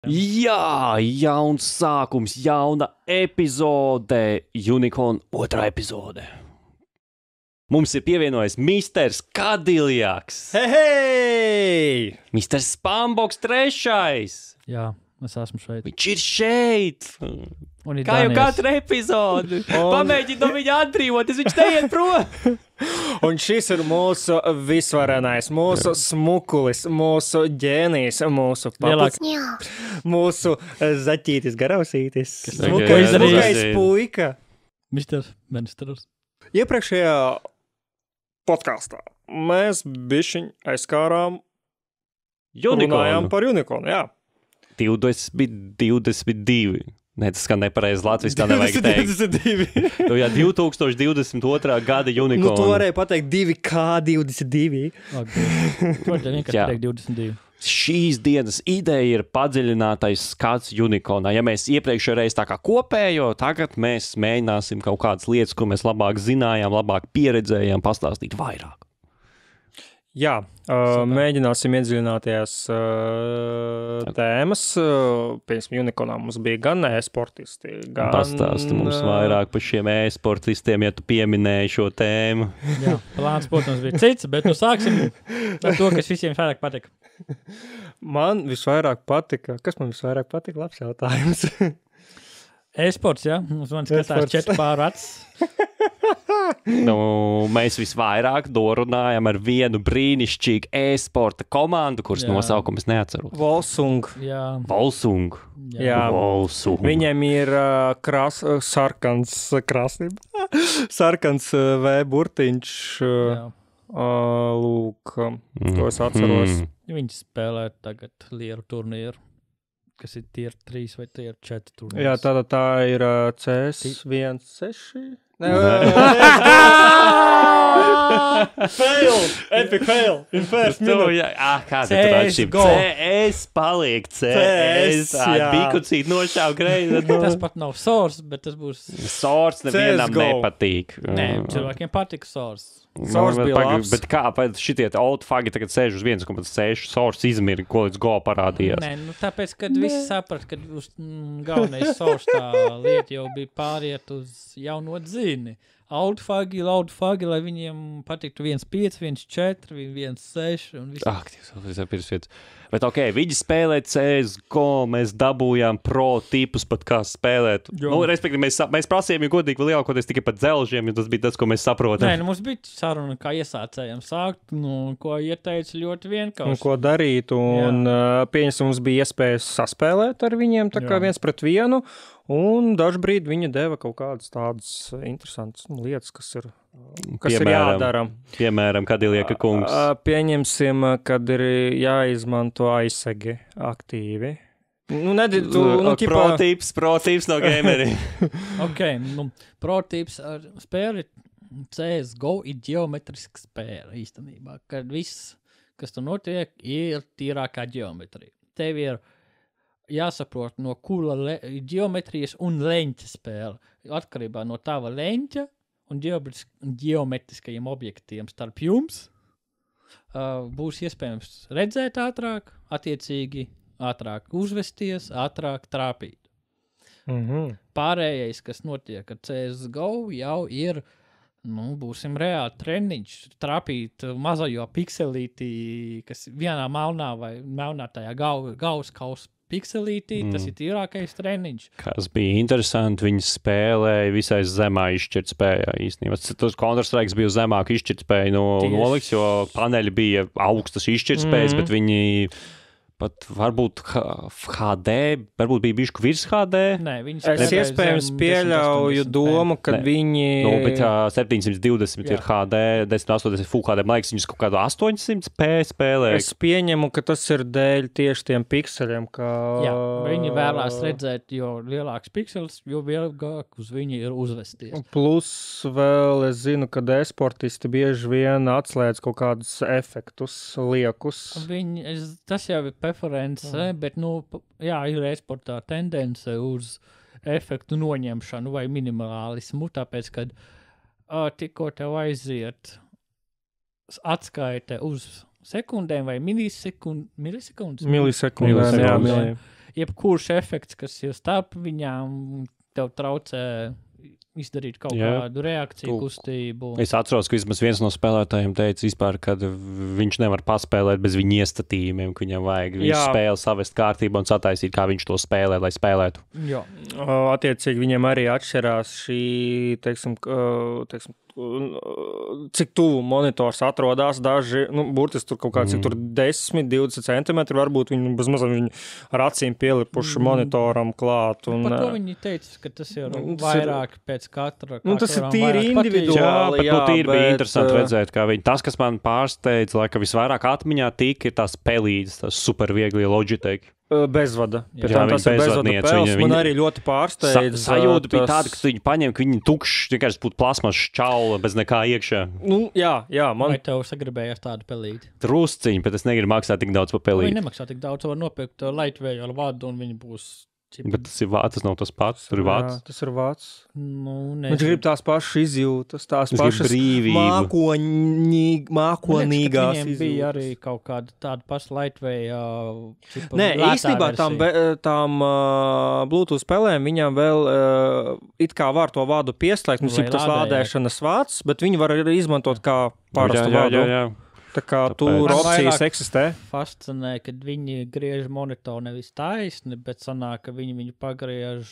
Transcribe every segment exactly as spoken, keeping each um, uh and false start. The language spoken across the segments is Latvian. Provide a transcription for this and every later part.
Jā, jauns sākums, jauna epizode, Unicorn otrā epizode. Mums ir pievienojis misters Kadiljaks. Hei, hei! misters Spamboks trešais. Jā, es esmu šeit. Viņš ir šeit. Un ir Kā jau Daniels. katra epizode. Pamēģini no viņa atbrīvoties, viņš neiet prom. Un šis ir mūsu visvarenais, mūsu smukulis, mūsu ģēnijs, mūsu paputs, mūsu zaķītis, garausītis, smukais, smukais puika. mister Bensters. Iepriekšējā podkāstā mēs bišķiņ aizkārām runājām par unicornu, jā. divdesmit, divdesmit divi. Nē, tas skan nepareizi, Latvijas tā nevajag teikt. divdesmit divi. Nu, jā, divi tūkstoši divdesmit otrā gada unicorn. Nu, tu varēji pateikt divi kā divdesmit divi. Tu vari vienkārši Jā. pateikt divdesmit divi. Šīs dienas ideja ir padziļinātais skats unicornā. Ja mēs iepriekšējā reizē tā kā kopējo, tagad mēs mēģināsim kaut kādas lietas, ko mēs labāk zinājām, labāk pieredzējām, pastāstīt vairāk. Jā, uh, mēģināsim iedziļināties uh, tēmas. Uh, Pirms unicornā mums bija gan e-sportisti, gan... Pastāsti mums vairāk par šiem e-sportistiem, ja tu pieminēji šo tēmu. Jā, plāns, protams, bija cits, bet nu sāksim ar to, kas visiem vairāk patika. Man visvairāk patika, kas man visvairāk patika, labs jautājums. E-sports, jā? Mums man skatās E-sports. četri pār acis. Nu, mēs visvairāk dorunājam ar vienu brīnišķīgu e-sporta komandu, kuras Jā. nosaukumu es neatceros. Volsung. Jā, Volsung. Jā. Volsung. Viņiem ir uh, kras, uh, sarkans krāsnība. sarkans uh, V burtiņš. Uh, jā. uh, lūk, uh, to es atceros. Mm. Viņi spēlē tagad lieru turnīru, kas ir tier trīs vai tier četri turnīrs. Jā, tāda tā ir uh, C S viens seši. Nē, fail! Epic fail! In first Tu, minute! jā, ah, kāda C tur S atšķirība? go. C S paliek C S. C S, jā. Bikucīt nošāv greizi. Tas pat nav source, bet tas būs... Sors nevienam C S G O. nepatīk. Nē, cilvēkiem patika source. Source Nu, bija pagaid, labs. Bet kā, pēc šitie old fagi tagad sēž uz viens komats seši, Sors izmira, ko līdz go parādījās. Nē, nu tāpēc, kad visi saprat, ka uz mm, galvenais source tā lieta jau bija pāriet uz jauno dzini. Old fagi, loud fagi, lai viņiem patiktu viens pieci, viens četri, viens seši un viss. Ak, tas ir pirms vietas. Bet ok, viņi spēlē C S G O, mēs dabūjām pro tipus pat kā spēlēt. Jā. Nu, respektīvi, mēs, sa- mēs prasījām, jo godīgi vēl lielākoties tikai pat dzelžiem, jo tas bija tas, ko mēs saprotam. Nē, nu mums bija saruna, kā iesācējiem sākt, nu, ko ieteica ļoti Un vienkārši. ko darīt, un uh, pieņems mums bija iespējas saspēlēt ar viņiem, tā kā Jā. viens pret vienu, un dažbrīd viņi deva kaut kādas tādas interesantas nu, lietas, kas ir, uh, kas ir Piemēram, jādara. Piemēram, Kadilieka kungs. Uh, Pieņemsim, kad ir jāizmanto aizsegi aktīvi. Nu, nedid, tu, nu, ķipā, Protīps, protīps no gameriem. Ok, nu, protīps ar spēli C S G O ir ģeometriska spēle īstenībā, kad viss, kas tur notiek, ir tīrākā ģeometrija. Tev ir jāsaprot, no kura le, ģeometrijas un leņķa spēle. Atkarībā no tava leņķa un ģeometris- ģeometriskajiem objektiem starp jums uh, būs iespējams redzēt ātrāk, attiecīgi ātrāk uzvesties, ātrāk trāpīt. mhm. Pārējais, kas notiek ar C S G O, jau ir, nu, būsim reāli treniņš, trapīt mazajo pikselītī, kas vienā melnā vai melnā tajā gau, gauskausa pikselītī, mm. tas ir tīrākais treniņš. Kas bija interesanti, viņi spēlēja visai zemā izšķirtspējā īstenībā. Tas Counter-Strike bija uz zemāku izšķirtspēju no Tieši. noliks, jo paneļi bija augstas izšķirtspējas, Mhm. bet viņi pat varbūt H D, varbūt bija bišku virs H D. Nē, viņi Es spēlēja iespējams zem pieļauju desmit domu, ka Nē. viņi... Nu, bet uh, septiņsimt divdesmit Jā. ir H D, desmit astoņdesmit Full H D. Man liekas, viņus kaut kādu astoņsimt P spēlē. Es pieņemu, ka tas ir dēļ tieši tiem pikseļiem, ka... Jā, viņi vēlās redzēt, jo lielāks piksels, jo vieglāk uz viņu ir uzvesties. Plus vēl es zinu, ka e-sportisti bieži vien atslēdz kaut kādus efektus, liekus. Viņi, es, tas jau ir preference, bet, nu, p- jā, ir e-sportā tendence uz efektu noņemšanu vai minimalismu, tāpēc, kad uh, tikko tev aiziet s- atskaite uz sekundēm vai milisekund, milisekundes, Milisekundēm, jā, Milisekundēm. milī. jebkurš efekts, kas ir starp viņām, tev traucē izdarīt kaut Jā. kādu reakciju, tu, kustību. Es atceros, ka vismaz viens no spēlētājiem teica vispār, ka viņš nevar paspēlēt bez viņa iestatījumiem, ka viņam vajag viņu spēli savest kārtībā un sataisīt, kā viņš to spēlē, lai spēlētu. Jā. Attiecīgi viņam arī atšķirās šī, teiksim, teiksim cik tuvu monitors atrodas, daži, nu, burtiski tur kaut kā, cik tur desmit, divdesmit centimetri, varbūt viņi bez mazam viņu ar acīm pielipuši mm. monitoram klāt. Un, par to viņi teica, ka tas ir vairāk ir, pēc katra. Nu, tas ir tīri individuāli, jā, bet, jā, nu, tīri bet, bija interesanti redzēt, kā viņi, tas, kas man pārsteidz, lai ka visvairāk atmiņā tika, ir tās pelīdes, tās super viegli Logitech. Bezvada. Jā, jā, tas ir bezvada pels. Man arī ļoti pārsteidz. Sa, sajūta bija tas... tāda, ka viņi paņem, ka viņi tukšs, vienkārši būtu plasmas šķaula bez nekā iekšā. Nu, jā, jā. Man... Vai tev sagribējās tādu pelīti? Trusciņi, bet es negribu maksāt tik daudz par pelīti. Viņi nemaksā tik daudz, var nopirkt lightweight ar vādu un viņi būs... Bet tas ir vāts, tas nav tas pats, tur ir vāts. Jā, tas ir vāts. Nu, viņš grib tās pašas izjūtas, tās viņš pašas mākonīg, mākonīgās izjūtas. Bija arī kaut kāda tāda paša lightweight. Uh, Nē, īstenībā tām, be, tām uh, Bluetooth spēlēm viņām vēl uh, it kā var to vādu pieslēgt, mums ir tas lādēšanas vāds, bet viņi var arī izmantot kā parastu jā, jā, vādu. Jā, jā. Tā kā tur opcijas eksistē. Fascinē, kad viņi griež monitoru nevis taisni, bet sanāk, ka viņi viņu pagriež,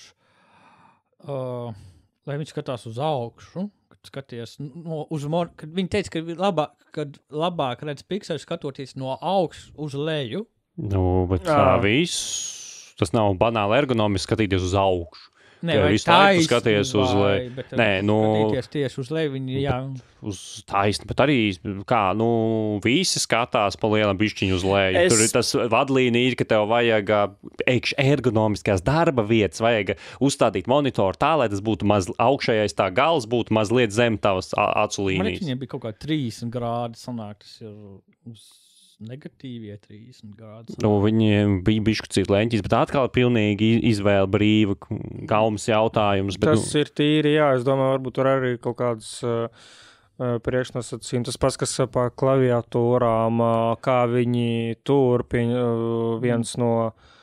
uh, lai viņi skatās uz augšu. Kad skaties no, uz mon... Kad viņi teica, ka labāk, kad labāk redz pikseli skatoties no augšu uz leju. Nu, bet tā viss, tas nav banāli ergonomiski skatīties uz augšu. Nē, vai taisni, skaties uz leju. Bet Nē, nu, skatīties tieši uz leju, viņi, jā. Uz taisni, bet arī, kā, nu, visi skatās pa lielam bišķiņu uz leju. Es... Tur ir tas vadlīnija, ka tev vajag ergonomiskās darba vietas, vajag uzstādīt monitoru tā, lai tas būtu maz augšējais tā gals, būtu mazliet zem tavas acu līnijas. Man liekas, viņiem bija kaut kā trīsdesmit grādi, sanāk, tas ir uz... negatīvie trīsdesmit grādi. Nu, viņiem bija bišķi citi leņķis, bet atkal pilnīgi izvēle brīva, gaumas jautājums. Bet, tas nu... ir tīri, jā, es domāju, varbūt tur arī kaut kādas uh, priekšnosacījumi. Tas pats, kas pa klaviatūrām, uh, kā viņi turpiņ, uh, viens no...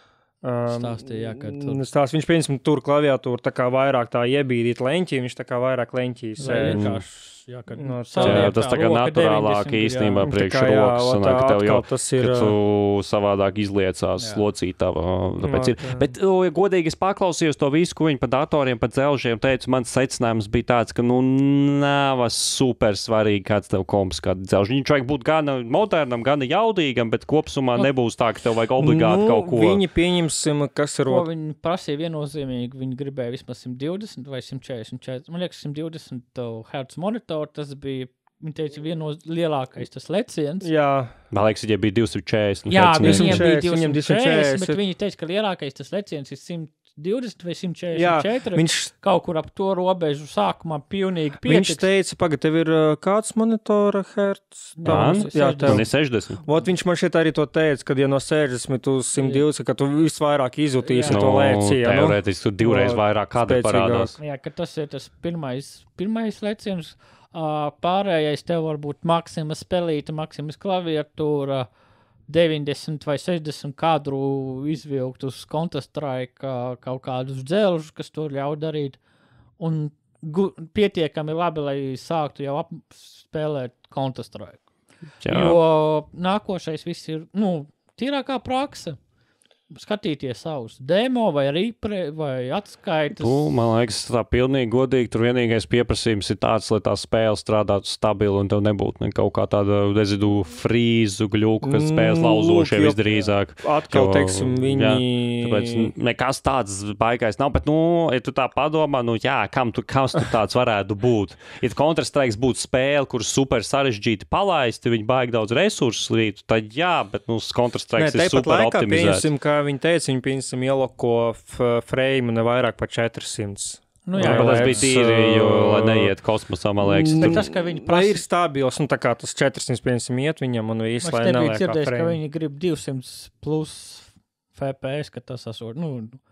Um, Stāstīja, jā, ka tur... Stās, viņš, pieņemsim, tur klaviatūru tā kā vairāk tā iebīdīt leņķī, viņš tā kā vairāk leņķīs. Vai vienkārši, jā, kad no, tā, jā, tas tā kā naturālāk īstenībā priekš rokas, sanāk, ka tev jau, ir, ka tu savādāk izliecās locītava, tāpēc ir. Bet, ja godīgi, es paklausījos to visu, ko viņi pa datoriem, pa dzelžiem teica, mans secinājums bija tāds, ka, nu, nav super svarīgi, kāds tev komps, kāda dzelž. Viņš vajag būt gana modernam, gana jaudīgam, bet kopsumā nebūs tā, ka tev vajag obligāti nu, kaut ko. Viņi pieņems kas ir ko viņi prasīja viennozīmīgi, viņi gribēja vismaz simt divdesmit vai simt četrdesmit. Man liekas, simt divdesmit hertz monitor, tas bija, viņi teica, vienos lielākais tas leciens. Jā. Man liekas, ja bija divsimt četrdesmit. Jā, viņiem bija divsimt četrdesmit, bet viņi teica, ka lielākais tas leciens ir simt divdesmit vai simt četrdesmit četri. Jā, viņš kaut kur ap to robežu sākumā pilnīgi pietiks. Viņš teica, pagad, tev ir uh, kāds monitora hertz? Man? Jā, tev. Man ir sešdesmit. Vot viņš man šeit arī to teica, kad ja no sešdesmit uz simt divdesmit, ka tu visvairāk izjutīsi to lēciju. Nu, teorētiski tu divreiz vairāk kāda parādās. Jā, ka tas ir tas pirmais, pirmais leciens. Uh, pārējais tev var būt Maximas spelīta, Maximas klaviatūra, deviņdesmit vai sešdesmit kadru izvilkt uz Counter-Strike kaut kādus dzelžus, kas to ļauj darīt. Un gu, pietiekami labi, lai sāktu jau spēlēt Counter-Strike. Jā. Jo nākošais viss ir, nu, tīrākā praksa. Skatīties savus demo vai ripre vai atskaitas. Tu, man liekas, tā pilnīgi godīgi. Tur vienīgais pieprasījums ir tāds, lai tā spēle strādātu stabili un tev nebūtu ne kaut kā tāda, nezinu, frīzu, gļuku, kas spēles lauzošie visdrīzāk. Atkal, jo, teiksim, viņi... Jā, tāpēc nekas tāds baigais nav, bet, nu, ja tu tā padomā, nu, jā, kam tu, kas tu tāds varētu būt? Ja Counter-Strike būtu spēle, kur super sarežģīti palaisti, viņi baigi daudz resursus līdz, tad jā, bet, nu, Counter-Strike ir super optimizēts. Viņi teica, viņi piemēram ieloko frame ne vairāk par četrsimt. Nu, jā, jā, bet tas bija tīri, jo, lai neiet kosmosā, man liekas. Bet tas, ka viņi prasa... ir stabils, nu tā kā tas četrsimt, piemēram, iet viņam un visu, lai neliek kā frame. Ka viņi grib divsimt plus F P S, ka tas esot, nu,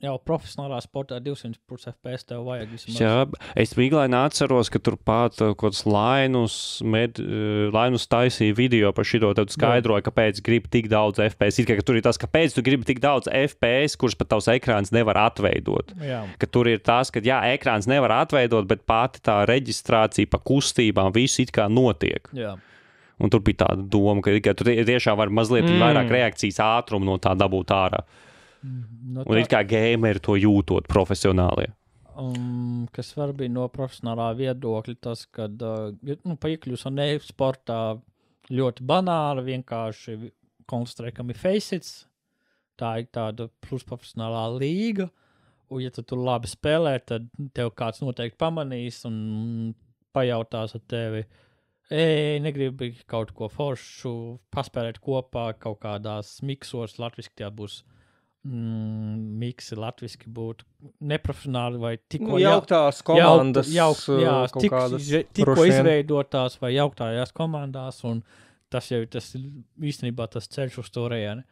jau profesionālā sportā divsimt F P S tev vajag vismaz. Jā, es mīglēni atceros, ka turpat kaut kāds Lainus, med, Lainus taisīja video par šito, tad skaidroja, kāpēc gribi tik daudz F P S. It kā, ka tur ir tas, kāpēc tu gribi tik daudz F P S, kurš pat tavs ekrāns nevar atveidot. Jā. Ka tur ir tas, ka jā, ekrāns nevar atveidot, bet pati tā reģistrācija pa kustībām visu it kā notiek. Jā. Un tur bija tāda doma, ka, ka tur tiešām var mazliet mm. vairāk reakcijas ātrumu no tā dabūt ārā. No tā, un it kā gameri to jūtot profesionālie. Um, kas var bija no profesionālā viedokļa tas, kad uh, nu, paiekļūs un e-sportā ļoti banāli, vienkārši koncentrē, kam ir Faceit, tā ir tāda plusprofesionālā līga, un ja tu tur labi spēlē, tad tev kāds noteikti pamanīs un pajautās ar tevi, Ei, negribu kaut ko foršu, paspēlēt kopā kaut kādās miksos, latviski tie būs mm, miksi, latviski būtu neprofesionāli vai tikko... Nu, jauktās komandas. Jauk, jauk, jā, kaut tik, kādas. Tikko izveidotās vai jauktājās komandās, un tas jau tas īstenībā tas ceļš uz to reāli.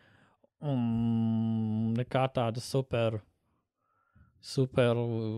Un nekā tāda super, super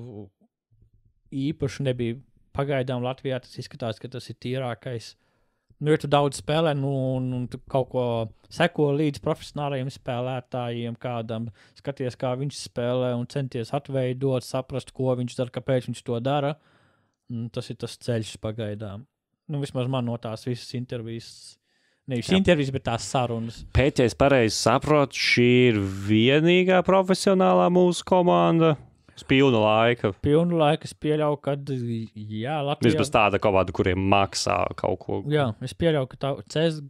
īpaši nebija. Pagaidām Latvijā tas izskatās, ka tas ir tīrākais. Nu, ja tu daudz spēlē, nu, un, un tu kaut ko seko līdz profesionālajiem spēlētājiem, kādam skaties, kā viņš spēlē un centies atveidot, saprast, ko viņš dara, kāpēc viņš to dara. Un tas ir tas ceļš pagaidām. Nu, vismaz man no tās visas intervijas, nevis Jā. intervijas, bet tās sarunas. Pēc, ja es pareizi saprotu, šī ir vienīgā profesionālā mūsu komanda. Uz pilnu laika. Pilnu laika es pieļauju, kad, jā, Latvijā... Vismaz tāda komanda, kuriem maksā kaut ko. Jā, es pieļauju, ka tā C S,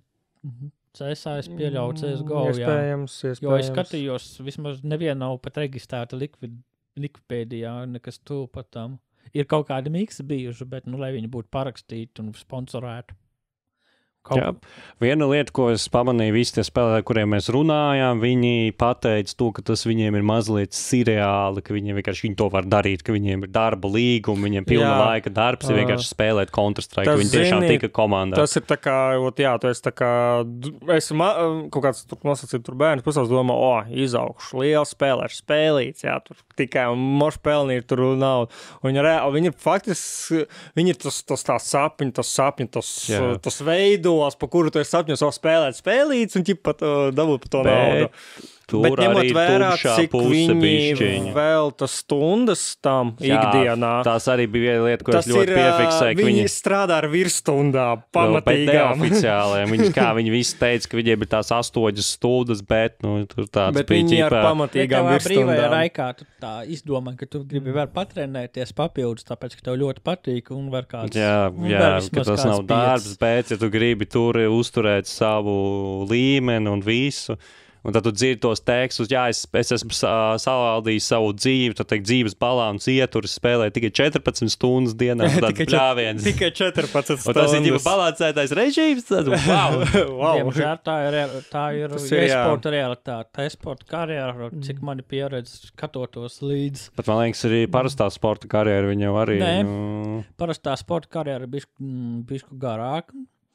C S A es pieļauju C S G O, jā. Iespējams, iespējams. Jo es skatījos, vismaz neviena nav pat reģistrēta likvid, Likvipēdijā, nekas tu pat tam. Ir kaut kādi miksi bijuši, bet, nu, lai viņi būtu parakstīti un sponsorēti. Kaut... Jā, viena lieta, ko es pamanīju, visi tie spēlētāji, kuriem mēs runājām, viņi pateica to, ka tas viņiem ir mazliet sirreāli, ka viņiem vienkārši viņi to var darīt, ka viņiem ir darba līguma, viņiem pilna jā. laika darbs ir vienkārši spēlēt Counter-Strike, ka viņi tiešām tika komandā. Tas ir tā kā, ot, jā, tu esi tā kā, es ma, kaut kāds tur nosacīt tur bērns, pusās domā, o, izaugšu, liels spēlēšu, spēlīts, jā, tur tikai un moš pelnīt tur nav. Un viņi, viņi ir faktiski, viņi ir tas, tas tā sapņi, tas sapņi, tas, tas veido, pa kuru tu esi sapņos vēl spēlēt spēlīts un ķipat uh, dabūt pa to Bet, naudu. Bet ņemot vērā, cik viņi bišķiņa. vēl tas stundas tam Jā, ikdienā. Tas arī bija viena lieta, ko es ļoti ir, piefiksēju. Viņi, viņi strādā ar virsstundām, pamatīgām. Neoficiāliem. Viņi, kā viņi visi teica, ka viņiem ir tās astoņas stundas, bet nu, tur tāds bet bija viņi ķipā. ar pamatīgām virstundām. Brīvajā raikā tu tā izdomā, ka tu gribi vēl patrenēties papildus, tāpēc, ka tev ļoti patīk un var kāds... Jā, jā ka tas nav darbs, bet ja tu gribi tur uzturēt savu līmeni un visu... Un tad tu dzirdi tos tekstus, jā, es, es esmu savaldījis savu dzīvi, tad teikt, dzīves balāns ieturis, spēlēju tikai četrpadsmit stundas dienā, un tāds bļāviens. Tikai četrpadsmit stundas. Un tas ir ģipa balansētais režīms, tad wow. wow. Diemžēl tā ir, tā ir e-sporta realitāte, e-sporta karjera, cik mani pieredze skatotos līdz. Bet man liekas, arī parastā sporta karjera viņa jau arī. Nē, nu... parastā sporta karjera bišku, bišku garāk.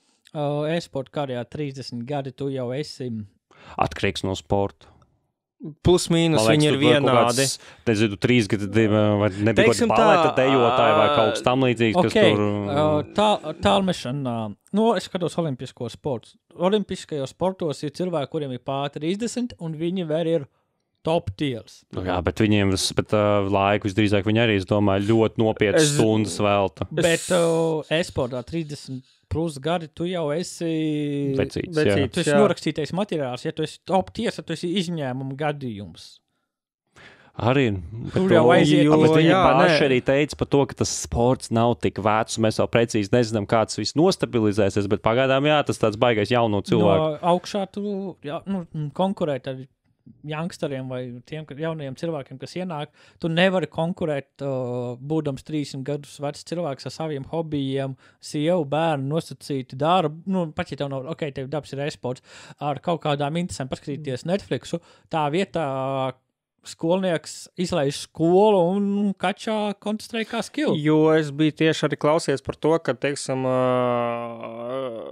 E-sporta karjera trīsdesmit gadi, tu jau esi... Atkarīgs no sporta. Plus mīnus viņi ir vienādi. Nezinu, trīs gadi, vai nebija kaut kāda baleta dejotāja vai kaut kas tam līdzīgs, okay. kas tur... Uh, tā, tālmešana, nu, es skatos olimpisko sportu. Olimpiskajos sportos ir cilvēki, kuriem ir pār trīsdesmit, un viņi vēl ir top tiers. Jā, bet viņiem bet, uh, laiku visdrīzāk viņi arī, es domāju, ļoti nopietnas stundas velta. Bet uh, e-sportā trīsdesmit plus gadi, tu jau esi vecīts, vecīts, tu esi norakstītais materiāls, ja tu esi top tiesa, tu esi izņēmuma gadījums. Arī, bet, Tur jau aiziet, jo, bet viņi jā, paši nē. arī teica par to, ka tas sports nav tik vecs, mēs vēl precīzi nezinām, kāds viss nostabilizēsies, bet pagaidām, jā, tas tāds baigais jauno cilvēku. No augšā tu jā, nu, konkurēt ar youngsteriem vai tiem jaunajiem cilvēkiem, kas ienāk, tu nevari konkurēt, uh, būdams trīsdesmit gadus vecs cilvēks ar saviem hobijiem, sievu, bērnu, nosacīti darbu, nu, pat ja tev nav, ok, tev darbs ir e-sports, ar kaut kādām interesēm paskatīties Netflixu, tā vietā skolnieks izlaiž skolu un kačā koncentrē kā skill. Jo es biju tieši arī klausies par to, ka, teiksim, uh,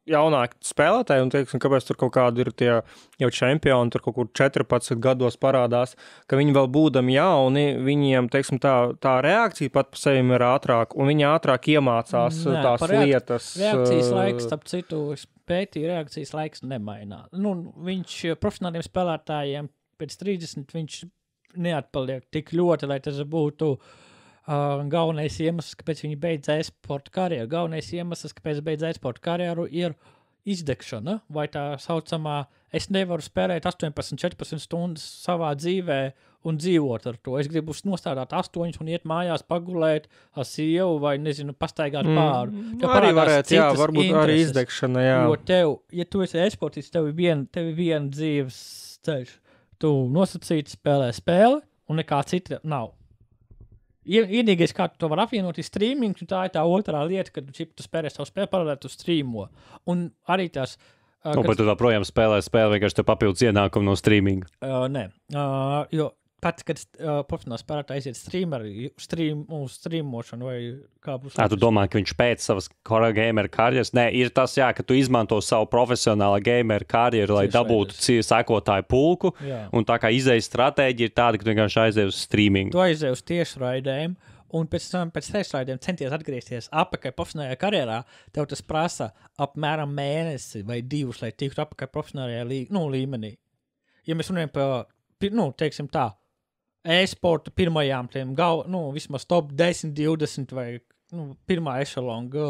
jaunāki spēlētāji, un teiksim, kāpēc tur kaut kādi ir tie jau čempioni, tur kaut kur četrpadsmit gados parādās, ka viņi vēl būdami jauni, viņiem, teiksim, tā, tā reakcija pat par sevi ir ātrāk, un viņi ātrāk iemācās Nē, tās reak lietas. Reakcijas laiks, starp citu, pētīja, reakcijas laiks nemainās. Nu, viņš profesionāliem spēlētājiem pēc trīsdesmit viņš neatpaliek tik ļoti, lai tas būtu Uh, galvenais iemesls, kāpēc viņi beidz e-sporta karjeru. Galvenais iemesls, kāpēc beidz e-sporta karjeru, ir izdegšana, vai tā saucamā, es nevaru spēlēt astoņpadsmit četrpadsmit stundas savā dzīvē un dzīvot ar to. Es gribu nostādāt astoņas un iet mājās pagulēt ar sievu vai, nezinu, pastaigāt pāri. Mm, arī varētu, jā, varbūt intereses, arī izdegšana, jā. Jo tev, ja tu esi e-sportists, tev ir viena, tev ir viena dzīves ceļš. Tu nosacīti spēlē spēli un nekā cita nav. Vienīgais, kā tu to var apvienot, ir streaming, un tā ir tā otrā lieta, kad tu, tu spēlē savu spēli paralēli, tu streamo. Un arī tās... Uh, nu, kad... bet tu joprojām spēlē spēli, vienkārši tev papildus ienākumu no streaminga. Uh, nē, uh, jo pat, kad uh, profesionāls spēlētājs aiziet streameri, stream, uz streamošanu vai kā būs... Ā, tu domā, ka viņš pēc savas gameru karjeras... Nē, ir tas, jā, ka tu izmanto savu profesionālo gameru karjeru, lai dabūtu sekotāju pulku, jā. Un tā kā izējas stratēģija ir tāda, ka tu vienkārši aizēji uz streamingu. Tu aizēji uz tiešraidēm, un pēc tam pēc tiešraidēm centies atgriezties apakaļ profesionālajā karjerā, tev tas prasa apmēram mēnesi vai divus, lai tiktu apakaļ profesionālajā lī, nu, līmenī. Ja mēs runājam par, nu, teiksim tā, e-sporta pirmajām tiem gal, nu, vismaz top desmit, divdesmit vai, nu, pirmā ešalonga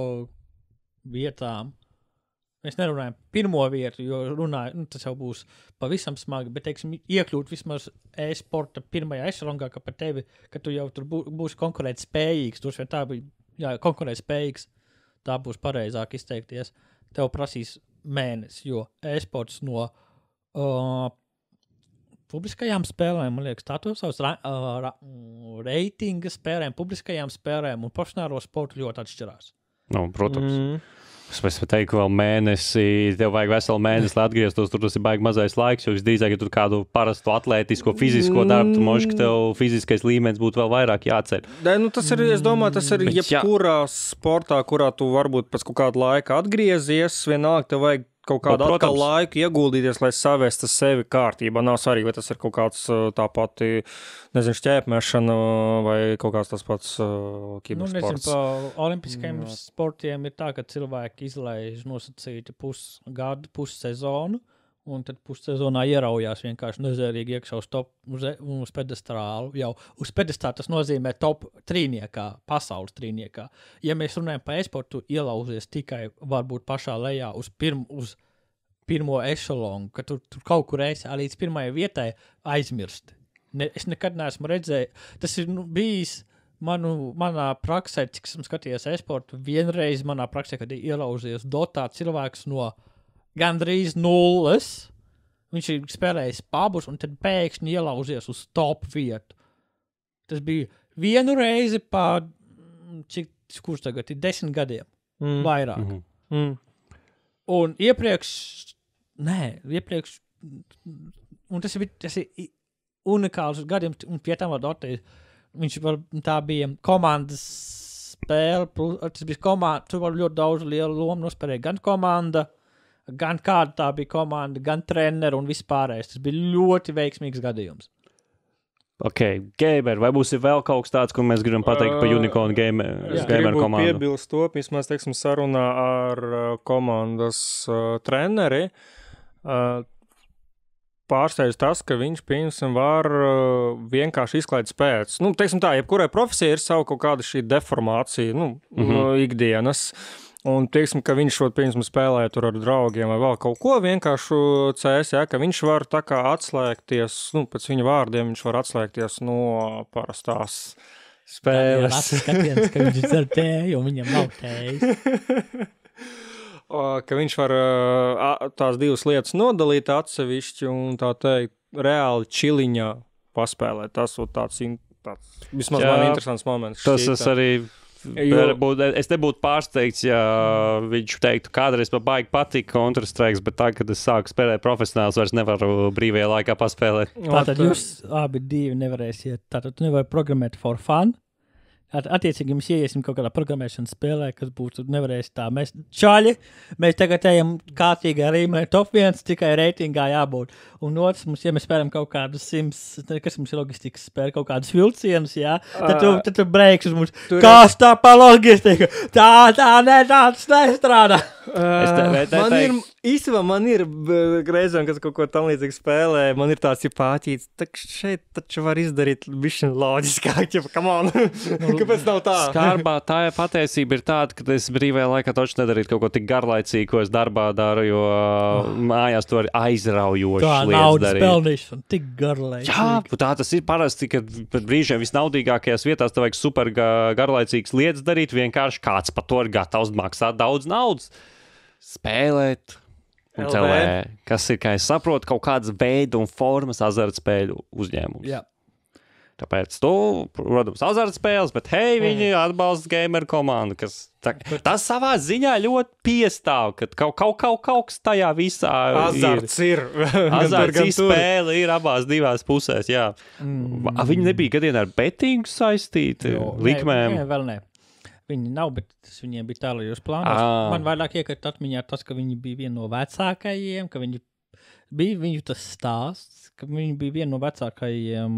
vietām. Mēs nerunājam pirmo vietu, jo runāju, nu, tas jau būs pavisam smagi, bet, teiksim, iekļūt vismaz e-sporta pirmajā ešalongā, ka par tevi, ka tu jau tur bū, būsi konkurēt spējīgs, tur tā bija, jā, konkurēt spējīgs, tā būs pareizāk izteikties. Tev prasīs mēnesi, jo e-sports no uh, publiskajām spēlēm, man liekas, tā to savus ra, ra, reitinga spēlēm, publiskajām spēlēm un profesionālo sportu ļoti atšķirās. Nu, protams. Mm. Es teiktu, vēl mēnesi, tev vajag veselu mēnesi, lai atgrieztos, tur tas ir baigi mazais laiks, jo visdrīzāk, ja tur kādu parastu atlētisko, fizisko darbu, tu možda, ka tev fiziskais līmenis būtu vēl vairāk jāceļ. Nē, nu tas ir, es domāju, tas ir jebkurā sportā, kurā tu varbūt pēc kaut kāda laika atgriezies, vienalga tev vajag kaut kādu no, atkal laiku ieguldīties, lai savestu sevi kārtībā. Nav svarīgi, vai tas ir kaut kāds tā pati, nezinu, šķēpmešana vai kaut kāds tas pats uh, kibersports. Nu, nezinu, pa olimpiskajiem mm. sportiem ir tā, ka cilvēki izlaiž nosacīti pusgadu, pussezonu, un tad pussezonā ieraujās vienkārši nezērīgi iekšā uz top, uz, uz pedestālu. Jau uz pedestālu tas nozīmē top trīniekā, pasaules trīniekā. Ja mēs runājam par e-sportu, ielauzies tikai varbūt pašā lejā uz, pirm, uz pirmo ešalonu, ka tur, tur kaut kur esi līdz pirmajai vietai aizmirsti. Ne, es nekad neesmu redzējis. Tas ir nu, bijis manu, manā praksē, cik esmu skatījies e-sportu, vienreiz manā praksē, kad ir ielauzies Dotā cilvēks no gandrīz nulles, viņš ir spēlējis pabus un tad pēkšņi ielauzies uz top vietu. Tas bija vienu reizi pār, cik, kurš tagad ir desmit gadiem, mm. vairāk. Mm-hmm. Mm. Un iepriekš, nē, iepriekš, un tas ir, tas ir unikāls gadījums, un pie tam var dotēt, viņš var, tā bija komandas spēle, tas bija komanda, tur var ļoti daudz lielu lomu nospēlēt, gan komanda, gan kāda tā bija komanda, gan treneri un vispārējais. Tas bija ļoti veiksmīgs gadījums. Ok, gamer, vai būs vēl kaut kas tāds, ko mēs gribam pateikt uh, par Unicorn gamer, gamer komandu? Es gribu piebilst to, vismaz, teiksim, sarunā ar uh, komandas uh, treneri. Uh, pārsteidz tas, ka viņš, piemēram, var uh, vienkārši izklaidēt spēc. Nu, teiksim tā, jebkurai profesijai ir savu kaut kāda šī deformācija, nu, mm-hmm. no ikdienas. Un, teiksim, ka viņš šot, piemēram, spēlē tur ar draugiem vai vēl kaut ko vienkārši C S, ja, ka viņš var tā kā atslēgties, nu, pēc viņa vārdiem viņš var atslēgties no parastās spēles. Jā, skatiens, ka viņš dzer tēju, un viņam nav tējas. Ka viņš var tās divas lietas nodalīt atsevišķi un tā teikt reāli čiliņā paspēlēt. Tas ir tāds, tāds vismaz man interesants moments. Tas es arī... Jo, es nebūtu pārsteigts, ja viņš teiktu, kādreiz man baigi patika Counter-Strike, bet tā, kad es sāku spēlēt profesionāls, vairs nevaru brīvajā laikā paspēlēt. Tātad jūs abi divi nevarēsiet, tātad tu nevari programmēt for fun, At, attiecīgi, mēs ieiesim kaut kādā programmēšanas spēlē, kas būtu nevarēs tā. Mēs čaļi, mēs tagad ejam kārtīgi arī, top viens tikai reitingā jābūt. Un otrs, mums, ja mēs spēram kaut kādus simts, kas mums ir logistikas spēle, kaut kādus vilcienus, jā, tad tu, tad tu breiksi uz mums. Kas tā pa logistika? Tā, tā, ne, tāds nestrādā. Uh, man ir, īstenībā man ir reizēm, kad kaut ko tam līdzīgi spēlē, man ir tāds, ja pāķīts, tak šeit taču var izdarīt bišķiņ loģiskāk, ja, come on, kāpēc nav tā? Skarbā tā patiesība ir tāda, ka es brīvajā laikā taču nedarītu kaut ko tik garlaicīgi, ko es darbā daru, jo oh. mājās to ir aizraujoši tā lietas naudas darīt. pelnīšana, tik garlaicīgi. Jā, tā tas ir parasti, kad pat brīžiem visnaudīgākajās vietās tev vajag super garlaicīgas lietas darīt, vienkārši kāds par to ir gatavs maksāt daudz naudas. Spēlēt, un celē, kas ir, kā es saprotu, kaut kādas veida un formas azartspēļu uzņēmums. Jā. Tāpēc tu, protams, azartspēles, bet hei, viņi mm. atbalsta gamer komandu, kas tā, tas savā ziņā ļoti piestāv, ka kaut, kaut, kaut, kaut kas tajā visā azarts ir. ir. Azarts ir spēle, ir abās divās pusēs, jā. Mm. Viņi nebija gadiem ar betingu saistīti, jo, likmēm? Nē, vēl ne. Viņi nav, bet tas viņiem bija tālajos plānos. À. Man vairāk iekārt atmiņā tas, ka viņi bija viena no vecākajiem, ka viņi bija viņu tas stāsts, ka viņi bija viena no vecākajiem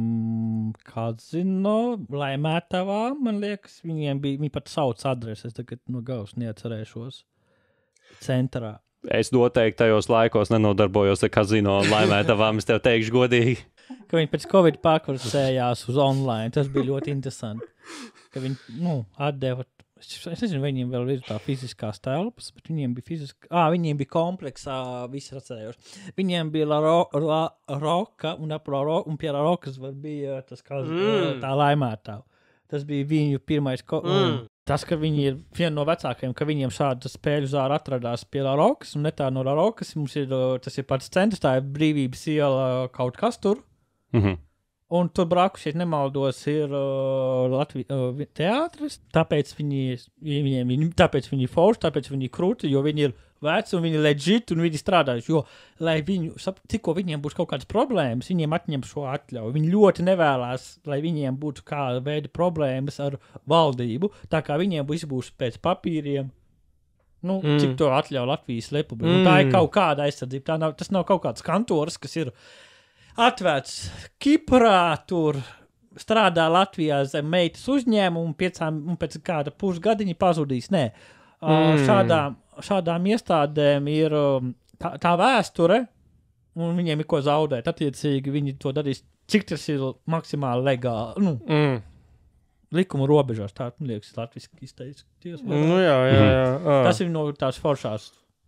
kazino laimētavā, man liekas, viņiem bija, viņi pat sauc adresi, es tagad no gaus neatcerēšos, centrā. Es noteikti tajos laikos nenodarbojos ar kazino un laimētavām, es tev teikšu godīgi. Ka viņi pēc Covid pārkvarsējās uz online, tas bija ļoti interesanti, ka viņi, nu, atdeva. Es nezinu, vai viņiem vēl ir tā fiziskās telpas, bet viņiem bija fiziski... Ā, viņiem bija kompleksā, visi atcerējuši. Viņiem bija La, Ro, La Roka un, Ro, un pie La Rokas bija tas, kā mm. tā laimētā. Tas bija viņu pirmais... Ko, mm. Tas, ka viņi ir viena no vecākajiem, ka viņiem šāda spēļu zāra atradās pie La Rokas, un ne tā no La Rokas, mums ir, tas ir pats centrs, tā ir Brīvības iela kaut kas tur. Mhm. Un tur brākus, ja nemaldos, ir uh, Latvijas uh, teātris, tāpēc viņi, viņiem, viņi, tāpēc viņi forši, tāpēc viņi krūti, jo viņi ir veci un viņi ir legit un viņi strādājuši, jo, lai viņu, tikko viņiem būs kaut kādas problēmas, viņiem atņem šo atļauju. Viņi ļoti nevēlās, lai viņiem būtu kāda veida problēmas ar valdību, tā kā viņiem būs, būs pēc papīriem, nu, mm. cik to atļauj Latvijas Republika. Mm. Tā ir kaut kāda aizsardzība, tā nav, tas nav kaut kāds kantors, kas ir atvērts Kiprā, tur strādā Latvijā zem meitas uzņēmumu, piecām, un pēc kāda pusgadiņa pazudīs. Nē, mm. šādām, šādām iestādēm ir tā, tā vēsture, un viņiem ir ko zaudēt. Attiecīgi viņi to darīs, cik tas ir maksimāli legāli. Nu, mm. likuma robežās, tā, man liekas, latviski izteicis. Nu jā, jā, jā. jā. Tas ir no tās foršās,